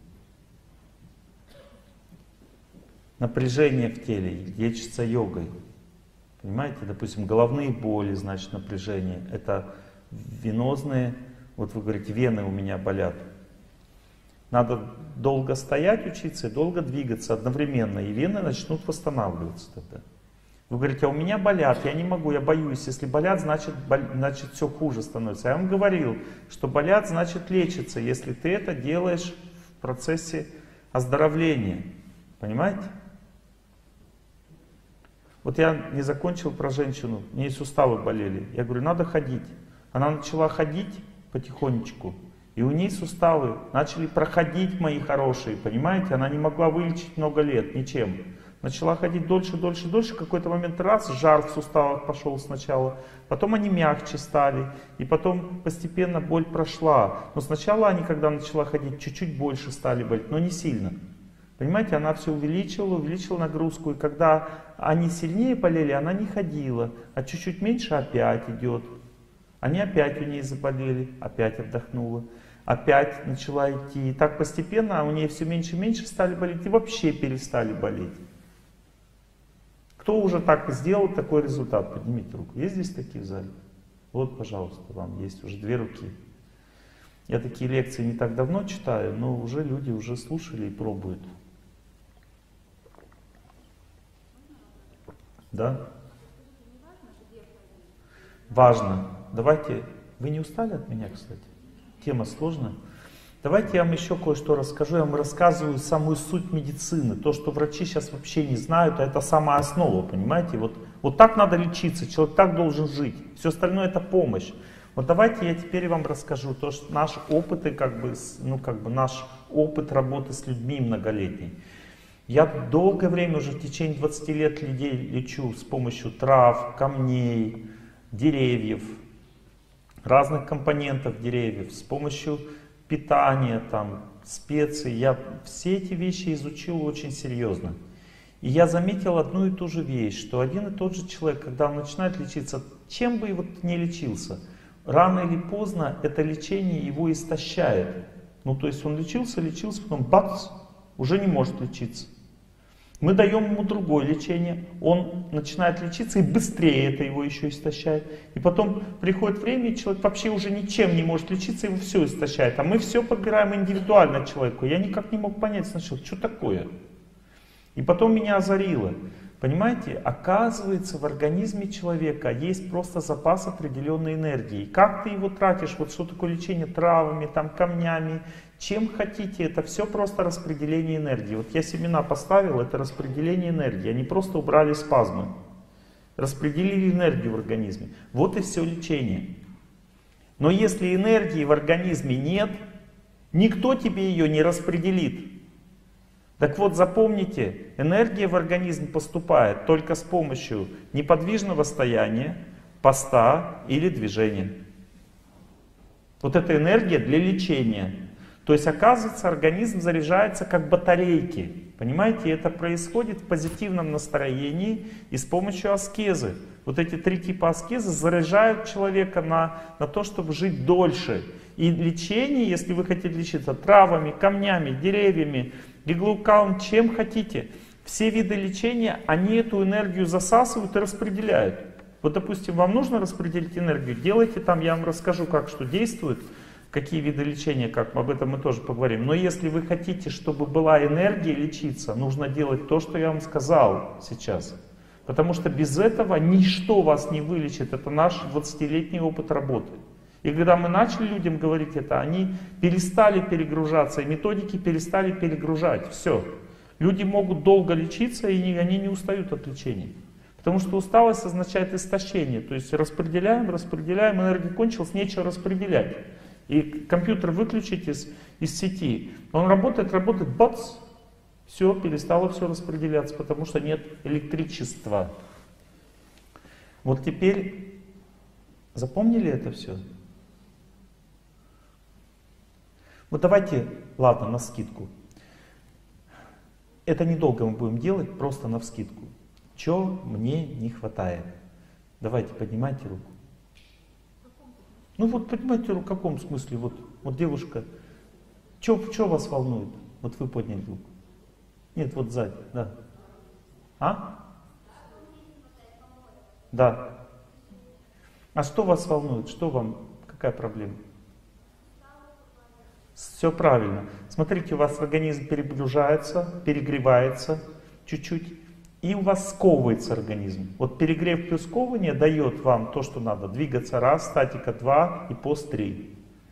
Напряжение в теле лечится йогой. Понимаете, допустим, головные боли, значит, напряжение. Это венозные, вот вы говорите, вены у меня болят. Надо долго стоять, учиться и долго двигаться одновременно, и вены начнут восстанавливаться тогда. Вы говорите, а у меня болят, я не могу, я боюсь. Если болят, значит, бол... значит все хуже становится. Я вам говорил, что болят, значит лечится, если ты это делаешь в процессе оздоровления. Понимаете? Вот я не закончил про женщину, у нее суставы болели. Я говорю, надо ходить. Она начала ходить потихонечку, и у ней суставы начали проходить, мои хорошие, понимаете? Она не могла вылечить много лет ничем. Начала ходить дольше, дольше, дольше, в какой-то момент раз, жар в суставах пошел сначала, потом они мягче стали, и потом постепенно боль прошла. Но сначала они, когда начала ходить, чуть-чуть больше стали болеть, но не сильно. Понимаете, она все увеличивала, увеличивала нагрузку, и когда они сильнее болели, она не ходила, а чуть-чуть меньше опять идет. Они опять у нее заболели, опять отдохнула, опять начала идти. И так постепенно у нее все меньше и меньше стали болеть, и вообще перестали болеть. Кто уже так сделал такой результат? Поднимите руку. Есть здесь такие в зале? Вот, пожалуйста, вам есть уже две руки. Я такие лекции не так давно читаю, но уже люди уже слушали и пробуют. Да? Важно. Давайте... Вы не устали от меня, кстати? Тема сложная. Давайте я вам еще кое-что расскажу. Я вам рассказываю самую суть медицины. То, что врачи сейчас вообще не знают, а это самая основа, понимаете? Вот, вот так надо лечиться, человек так должен жить. Все остальное это помощь. Вот давайте я теперь вам расскажу то, что наш опыт, и как бы, ну, как бы наш опыт работы с людьми многолетний. Я долгое время, уже в течение двадцати лет людей лечу с помощью трав, камней, деревьев, разных компонентов деревьев, с помощью питания, там, специй. Я все эти вещи изучил очень серьезно. И я заметил одну и ту же вещь, что один и тот же человек, когда он начинает лечиться, чем бы вот ни лечился, рано или поздно это лечение его истощает. Ну, то есть он лечился, лечился, потом бац, уже не может лечиться. Мы даем ему другое лечение, он начинает лечиться, и быстрее это его еще истощает. И потом приходит время, и человек вообще уже ничем не может лечиться, его все истощает. А мы все подбираем индивидуально человеку. Я никак не мог понять сначала, что такое. И потом меня озарило. Понимаете, оказывается, в организме человека есть просто запас определенной энергии. Как ты его тратишь, вот что такое лечение травами, там, камнями, чем хотите, это все просто распределение энергии. Вот я семена поставил, это распределение энергии, они просто убрали спазмы. Распределили энергию в организме. Вот и все лечение. Но если энергии в организме нет, никто тебе ее не распределит. Так вот, запомните, энергия в организм поступает только с помощью неподвижного стояния, поста или движения. Вот эта энергия для лечения. То есть, оказывается, организм заряжается как батарейки. Понимаете, это происходит в позитивном настроении и с помощью аскезы. Вот эти три типа аскезы заряжают человека на, на то, чтобы жить дольше. И лечение, если вы хотите лечиться травами, камнями, деревьями, иглукаун, чем хотите, все виды лечения, они эту энергию засасывают и распределяют. Вот, допустим, вам нужно распределить энергию, делайте там, я вам расскажу, как что действует, какие виды лечения, как об этом мы тоже поговорим. Но если вы хотите, чтобы была энергия лечиться, нужно делать то, что я вам сказал сейчас. Потому что без этого ничто вас не вылечит. Это наш двадцатилетний опыт работы. И когда мы начали людям говорить это, они перестали перегружаться, и методики перестали перегружать. Все. Люди могут долго лечиться, и они не устают от лечения. Потому что усталость означает истощение. То есть распределяем, распределяем, энергия кончилась, нечего распределять. И компьютер выключить из, из сети. Он работает, работает, бац, все, перестало все распределяться, потому что нет электричества. Вот теперь запомнили это все? Вот давайте, ладно, на скидку. Это недолго мы будем делать, просто на вскидку. Чего мне не хватает? Давайте, поднимайте руку. Ну вот поднимайте руку, в каком смысле? Вот, вот девушка, что вас волнует? Вот вы подняли руку. Нет, вот сзади, да. А? Да. А что вас волнует? Что вам, какая проблема? Все правильно. Смотрите, у вас организм перегружается, перегревается чуть-чуть, и у вас сковывается организм. Вот перегрев плюс сковывание дает вам то, что надо. Двигаться раз, статика два и пост три.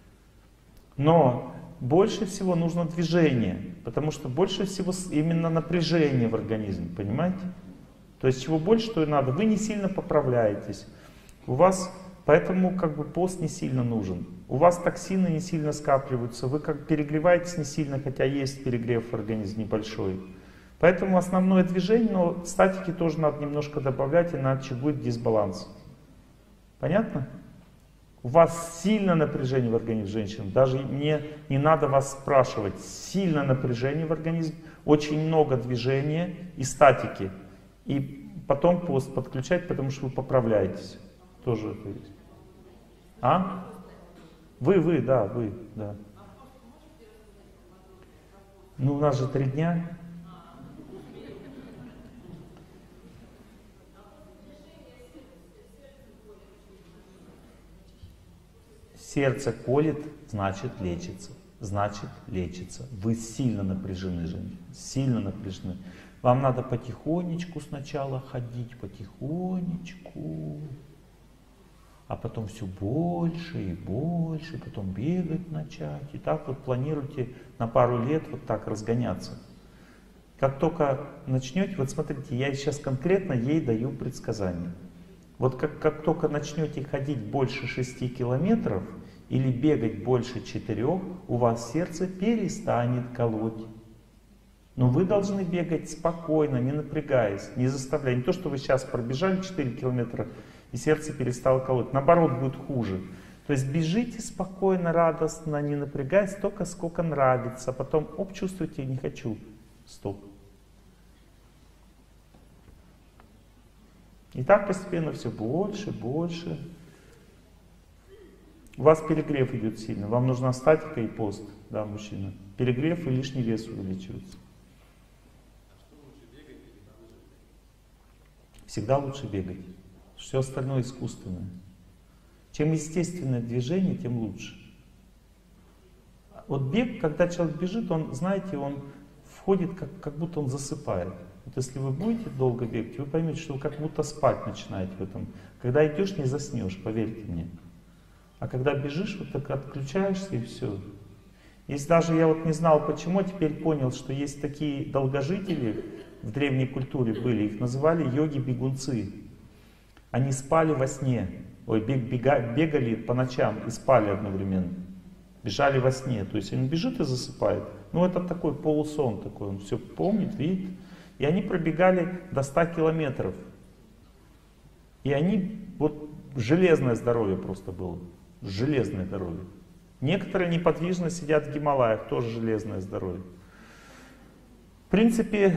Но больше всего нужно движение, потому что больше всего именно напряжение в организме, понимаете? То есть чего больше, то и надо. Вы не сильно поправляетесь. У вас Поэтому как бы пост не сильно нужен. У вас токсины не сильно скапливаются, вы как перегреваетесь не сильно, хотя есть перегрев в организме небольшой. Поэтому основное движение, но статики тоже надо немножко добавлять, иначе будет дисбаланс. Понятно? У вас сильное напряжение в организме женщин, даже не, не надо вас спрашивать. Сильное напряжение в организме, очень много движения и статики. И потом пост подключать, потому что вы поправляетесь. Тоже это есть. А? Вы, вы, да, вы, да. Ну, у нас же три дня. Сердце колет, значит лечится. Значит лечится. Вы сильно напряжены, женщина. Сильно напряжены. Вам надо потихонечку сначала ходить, потихонечку. А потом все больше и больше, потом бегать начать. И так вот планируйте на пару лет вот так разгоняться. Как только начнете, вот смотрите, я сейчас конкретно ей даю предсказание. Вот как, как только начнете ходить больше шести километров или бегать больше четырех, у вас сердце перестанет колоть. Но вы должны бегать спокойно, не напрягаясь, не заставляя. Не то, что вы сейчас пробежали четыре километра, и сердце перестало колоть. Наоборот, будет хуже. То есть бежите спокойно, радостно, не напрягаясь, столько, сколько нравится. Потом, оп, чувствуете, не хочу. Стоп. И так постепенно все больше, больше. У вас перегрев идет сильно. Вам нужна статика и пост, да, мужчина. Перегрев и лишний вес увеличивается. Всегда лучше бегать. Все остальное искусственное. Чем естественное движение, тем лучше. Вот бег, когда человек бежит, он, знаете, он входит, как, как будто он засыпает. Вот если вы будете долго бегать, вы поймете, что вы как будто спать начинаете в этом. Когда идешь, не заснешь, поверьте мне. А когда бежишь, вот так отключаешься и все. Есть даже, я вот не знал почему, теперь понял, что есть такие долгожители, в древней культуре были, их называли йоги-бегунцы. Они спали во сне, ой, бег, бега, бегали по ночам и спали одновременно. Бежали во сне, то есть он бежит и засыпает. Ну это такой полусон такой, он все помнит, видит. И они пробегали до ста километров. И они, вот железное здоровье просто было, железное здоровье. Некоторые неподвижно сидят в Гималаях, тоже железное здоровье. В принципе,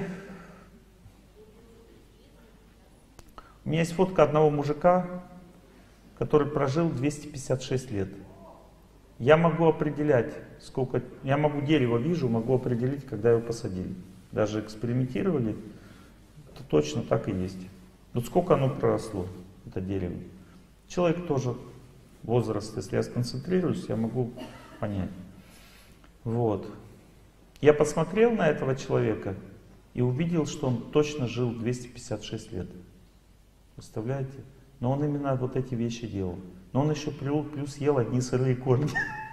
у меня есть фотка одного мужика, который прожил двести пятьдесят шесть лет. Я могу определять, сколько, я могу дерево вижу, могу определить, когда его посадили. Даже экспериментировали, то точно так и есть. Вот сколько оно проросло, это дерево. Человек тоже, возраст, если я сконцентрируюсь, я могу понять. Вот. Я посмотрел на этого человека и увидел, что он точно жил двести пятьдесят шесть лет. Представляете? Но он именно вот эти вещи делал. Но он еще плюс ел одни сырые корни.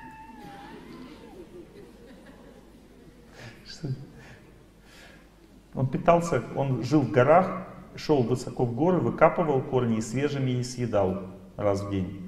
Он питался, он жил в горах, шел высоко в горы, выкапывал корни и свежими и съедал раз в день.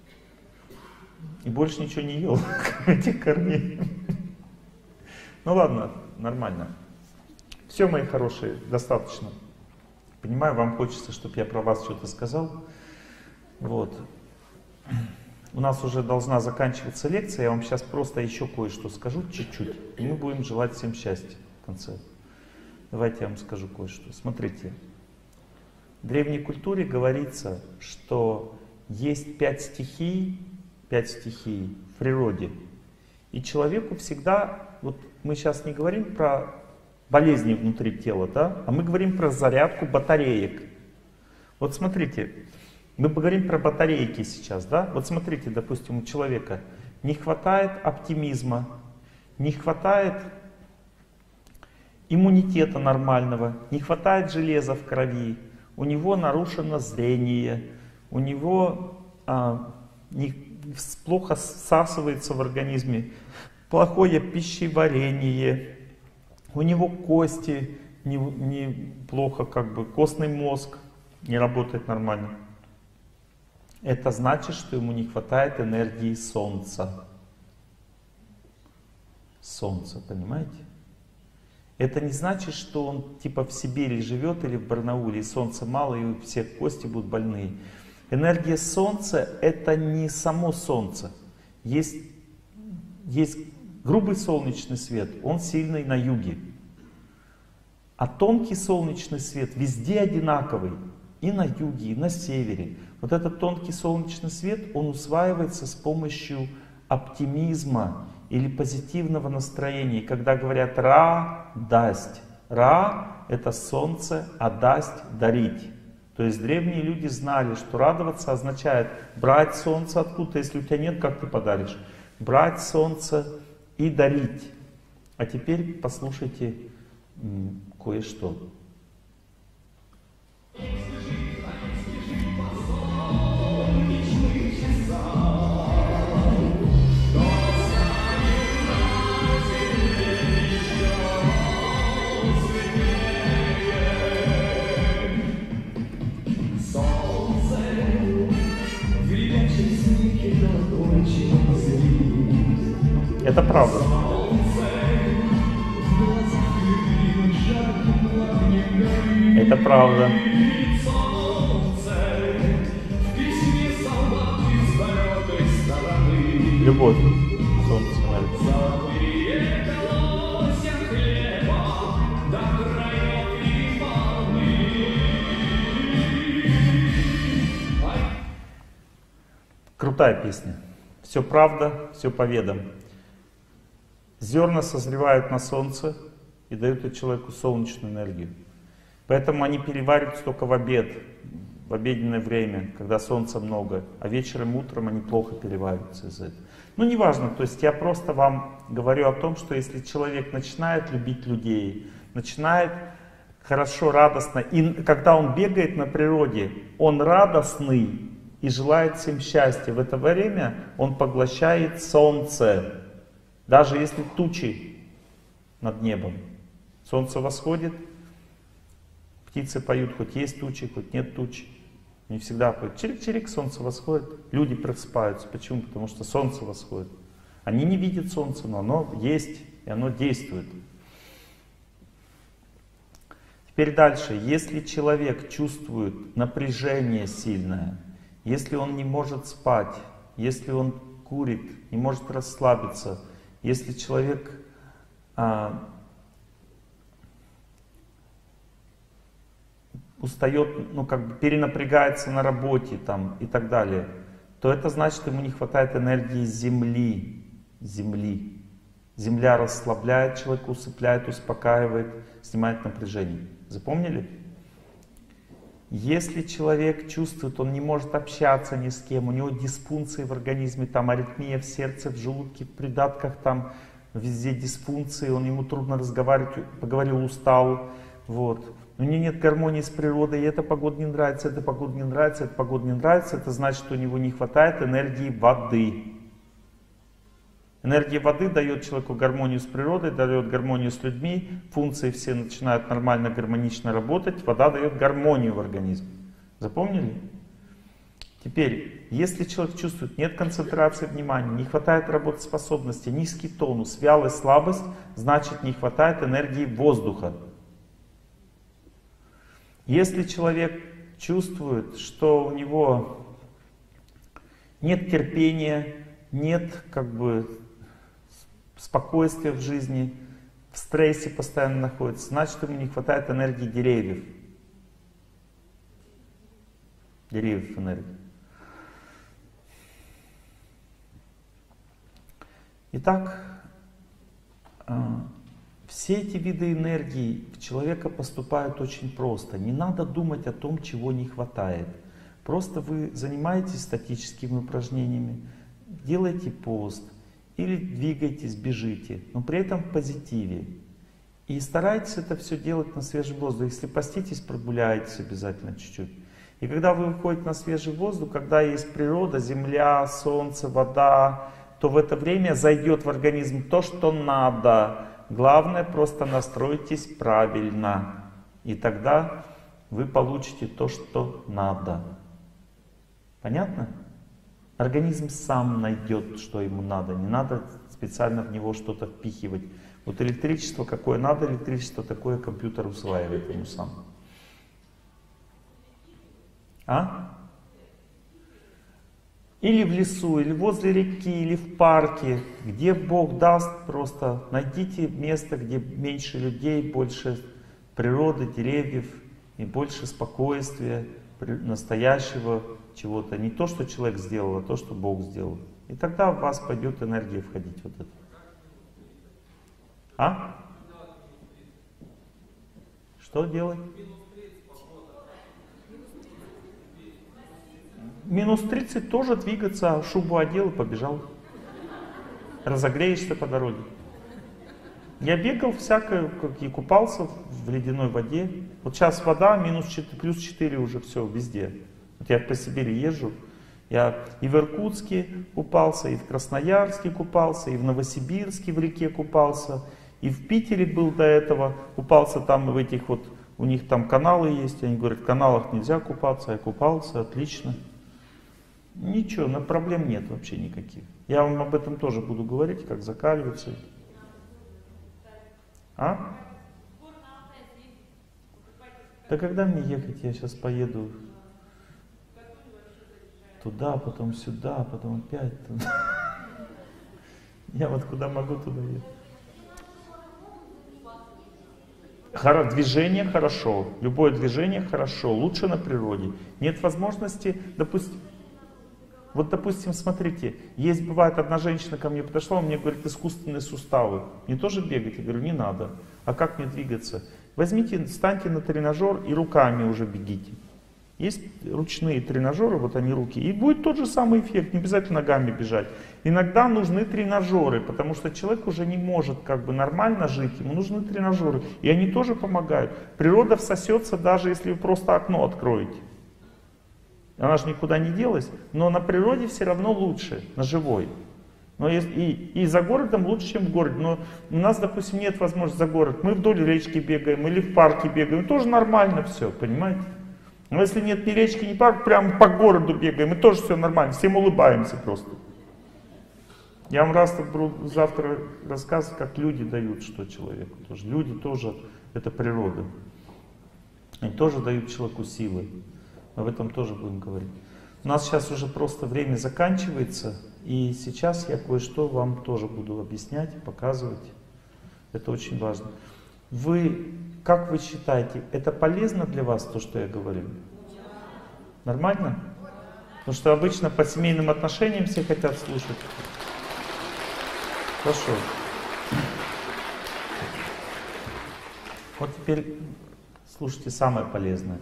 И больше ничего не ел, кроме этих корней. Ну ладно, нормально. Все, мои хорошие, достаточно. Понимаю, вам хочется, чтобы я про вас что-то сказал. Вот. У нас уже должна заканчиваться лекция, я вам сейчас просто еще кое-что скажу, чуть-чуть. И мы будем желать всем счастья в конце. Давайте я вам скажу кое-что. Смотрите. В древней культуре говорится, что есть пять стихий, пять стихий в природе. И человеку всегда, вот мы сейчас не говорим про болезни внутри тела, да, а мы говорим про зарядку батареек. Вот смотрите, мы поговорим про батарейки сейчас, да. Вот смотрите, допустим, у человека не хватает оптимизма, не хватает иммунитета нормального, не хватает железа в крови, у него нарушено зрение, у него а, не, плохо всасывается в организме, плохое пищеварение, у него кости не, не плохо, как бы костный мозг не работает нормально. это значит, что ему не хватает энергии Солнца. Солнца, понимаете? Это не значит, что он типа в Сибири живет или в Барнауле, и солнца мало, и у всех кости будут больные. Энергия Солнца — это не само Солнце. Есть, есть грубый солнечный свет, он сильный на юге. А тонкий солнечный свет везде одинаковый. И на юге, и на севере. Вот этот тонкий солнечный свет, он усваивается с помощью оптимизма или позитивного настроения. Когда говорят «ра» — «дасть». «Ра» — это солнце, а «дасть» — «дарить». То есть древние люди знали, что радоваться означает брать солнце откуда-то, если у тебя нет, как ты подаришь? Брать солнце и дарить. А теперь послушайте кое-что. Это правда. Это правда. Любовь. Солнце нравится. Крутая песня. Все правда, все по ведам. Зерна созревают на солнце и дают человеку солнечную энергию. Поэтому они перевариваются только в обед, в обеденное время, когда солнца много. А вечером, утром они плохо перевариваются из-за этого. Ну, неважно, то есть я просто вам говорю о том, что если человек начинает любить людей, начинает хорошо, радостно, и когда он бегает на природе, он радостный и желает всем счастья. В это время он поглощает солнце. Даже если тучи над небом. Солнце восходит, птицы поют, хоть есть тучи, хоть нет тучи. Не всегда поют. Чирик-чирик, солнце восходит. Люди просыпаются. Почему? Потому что солнце восходит. Они не видят солнце, но оно есть, и оно действует. Теперь дальше. Если человек чувствует напряжение сильное, если он не может спать, если он курит, не может расслабиться, если человек а, устает, ну как бы перенапрягается на работе там, и так далее, то это значит, ему не хватает энергии Земли. Земли. Земля расслабляет человека, усыпляет, успокаивает, снимает напряжение. Запомнили? Если человек чувствует, он не может общаться ни с кем, у него дисфункции в организме, там аритмия в сердце, в желудке, в придатках, там везде дисфункции, он, ему трудно разговаривать, поговорил, устал, вот. У него нет гармонии с природой, и эта погода не нравится, эта погода не нравится, эта погода не нравится, это значит, что у него не хватает энергии воды. Энергия воды дает человеку гармонию с природой, дает гармонию с людьми, функции все начинают нормально, гармонично работать, вода дает гармонию в организм. Запомнили? Теперь, если человек чувствует, нет концентрации внимания, не хватает работоспособности, низкий тонус, вялость, слабость, значит не хватает энергии воздуха. Если человек чувствует, что у него нет терпения, нет как бы спокойствия в жизни, в стрессе постоянно находится, значит, ему не хватает энергии деревьев. Деревьев энергии. Итак, все эти виды энергии в человека поступают очень просто. Не надо думать о том, чего не хватает. Просто вы занимаетесь статическими упражнениями, делайте пост, или двигайтесь, бежите, но при этом в позитиве. И старайтесь это все делать на свежем воздухе. Если поститесь, прогуляйтесь обязательно чуть-чуть. И когда вы выходите на свежий воздух, когда есть природа, земля, солнце, вода, то в это время зайдет в организм то, что надо. Главное, просто настройтесь правильно. И тогда вы получите то, что надо. Понятно? Организм сам найдет, что ему надо. Не надо специально в него что-то впихивать. Вот электричество, какое надо электричество, такое компьютер усваивает ему сам. А? Или в лесу, или возле реки, или в парке, где Бог даст, просто найдите место, где меньше людей, больше природы, деревьев и больше спокойствия, настоящего чего-то. Не то, что человек сделал, а то, что Бог сделал. И тогда в вас пойдет энергия входить вот это. А? Что делать? Минус тридцать тоже двигаться, шубу одел и побежал. Разогреешься по дороге. Я бегал всякое, как и купался в ледяной воде. Вот сейчас вода минус четыре, плюс четыре уже все везде. Вот я по Сибири езжу. Я и в Иркутске купался, и в Красноярске купался, и в Новосибирске в реке купался, и в Питере был до этого, купался там в этих вот, у них там каналы есть, они говорят, в каналах нельзя купаться, я купался, отлично. Ничего, но проблем нет вообще никаких. Я вам об этом тоже буду говорить, как закаливаться. А? Да когда мне ехать? Я сейчас поеду туда, потом сюда, потом опять туда. Я вот куда могу, туда еду. Хоро, движение хорошо, любое движение хорошо, лучше на природе. Нет возможности, допустим, вот допустим, смотрите, есть бывает одна женщина ко мне подошла, мне говорит, искусственные суставы. Мне тоже бегать? Я говорю, не надо. А как мне двигаться? Возьмите, встаньте на тренажер и руками уже бегите. Есть ручные тренажеры, вот они руки, и будет тот же самый эффект, не обязательно ногами бежать. Иногда нужны тренажеры, потому что человек уже не может как бы нормально жить, ему нужны тренажеры, и они тоже помогают. Природа всосется, даже если вы просто окно откроете. Она же никуда не делась, но на природе все равно лучше, на живой. Но и, и, и за городом лучше, чем в городе. Но у нас, допустим, нет возможности за город. Мы вдоль речки бегаем или в парке бегаем, тоже нормально все, понимаете? Но если нет ни речки, ни парка, прямо по городу бегаем, и тоже все нормально, всем улыбаемся просто. Я вам раз завтра рассказываю, как люди дают что человеку. Тоже. Люди тоже, это природа. Они тоже дают человеку силы. Об этом тоже будем говорить. У нас сейчас уже просто время заканчивается, и сейчас я кое-что вам тоже буду объяснять, показывать. Это очень важно. Вы, как вы считаете, это полезно для вас, то, что я говорю? Нормально? Потому что обычно по семейным отношениям все хотят слушать. Хорошо. Вот теперь слушайте самое полезное.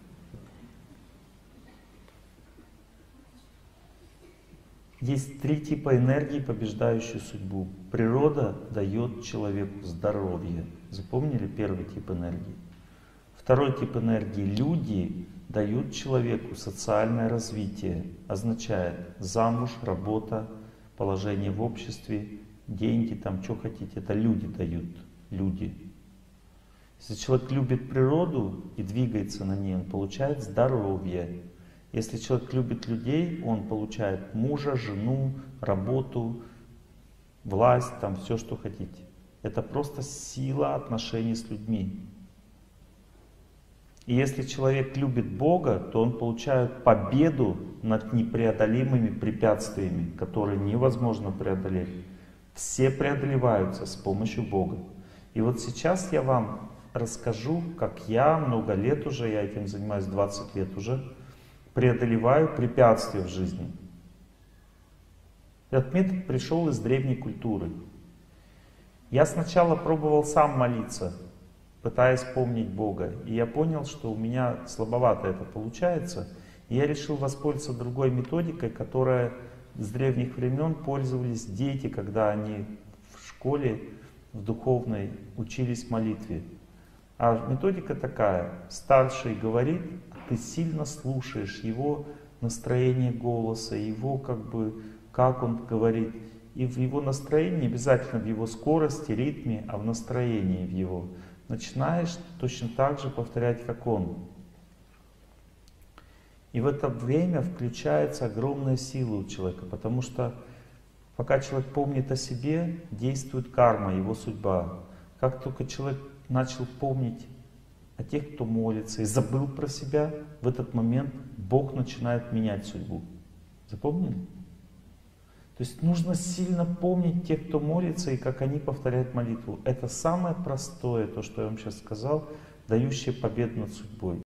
Есть три типа энергии, побеждающие судьбу. Природа дает человеку здоровье. Запомнили первый тип энергии? Второй тип энергии. Люди дают человеку социальное развитие. Означает замуж, работа, положение в обществе, деньги, там что хотите. Это люди дают. Люди. Если человек любит природу и двигается на ней, он получает здоровье. Если человек любит людей, он получает мужа, жену, работу, власть, там все, что хотите. Это просто сила отношений с людьми. И если человек любит Бога, то он получает победу над непреодолимыми препятствиями, которые невозможно преодолеть. Все преодолеваются с помощью Бога. И вот сейчас я вам расскажу, как я много лет уже, я этим занимаюсь двадцать лет уже, преодолеваю препятствия в жизни. Этот метод пришел из древней культуры. Я сначала пробовал сам молиться, пытаясь помнить Бога. И я понял, что у меня слабовато это получается. И я решил воспользоваться другой методикой, которая с древних времен пользовались дети, когда они в школе, в духовной, учились молитве. А методика такая. Старший говорит, ты сильно слушаешь его настроение голоса, его как бы, как он говорит. И в его настроении, обязательно в его скорости, ритме, а в настроении в его, начинаешь точно так же повторять, как он. И в это время включается огромная сила у человека, потому что пока человек помнит о себе, действует карма, его судьба. Как только человек начал помнить о тех, кто молится, и забыл про себя, в этот момент Бог начинает менять судьбу. Запомнили? То есть нужно сильно помнить тех, кто молится, и как они повторяют молитву. Это самое простое, то, что я вам сейчас сказал, дающее победу над судьбой.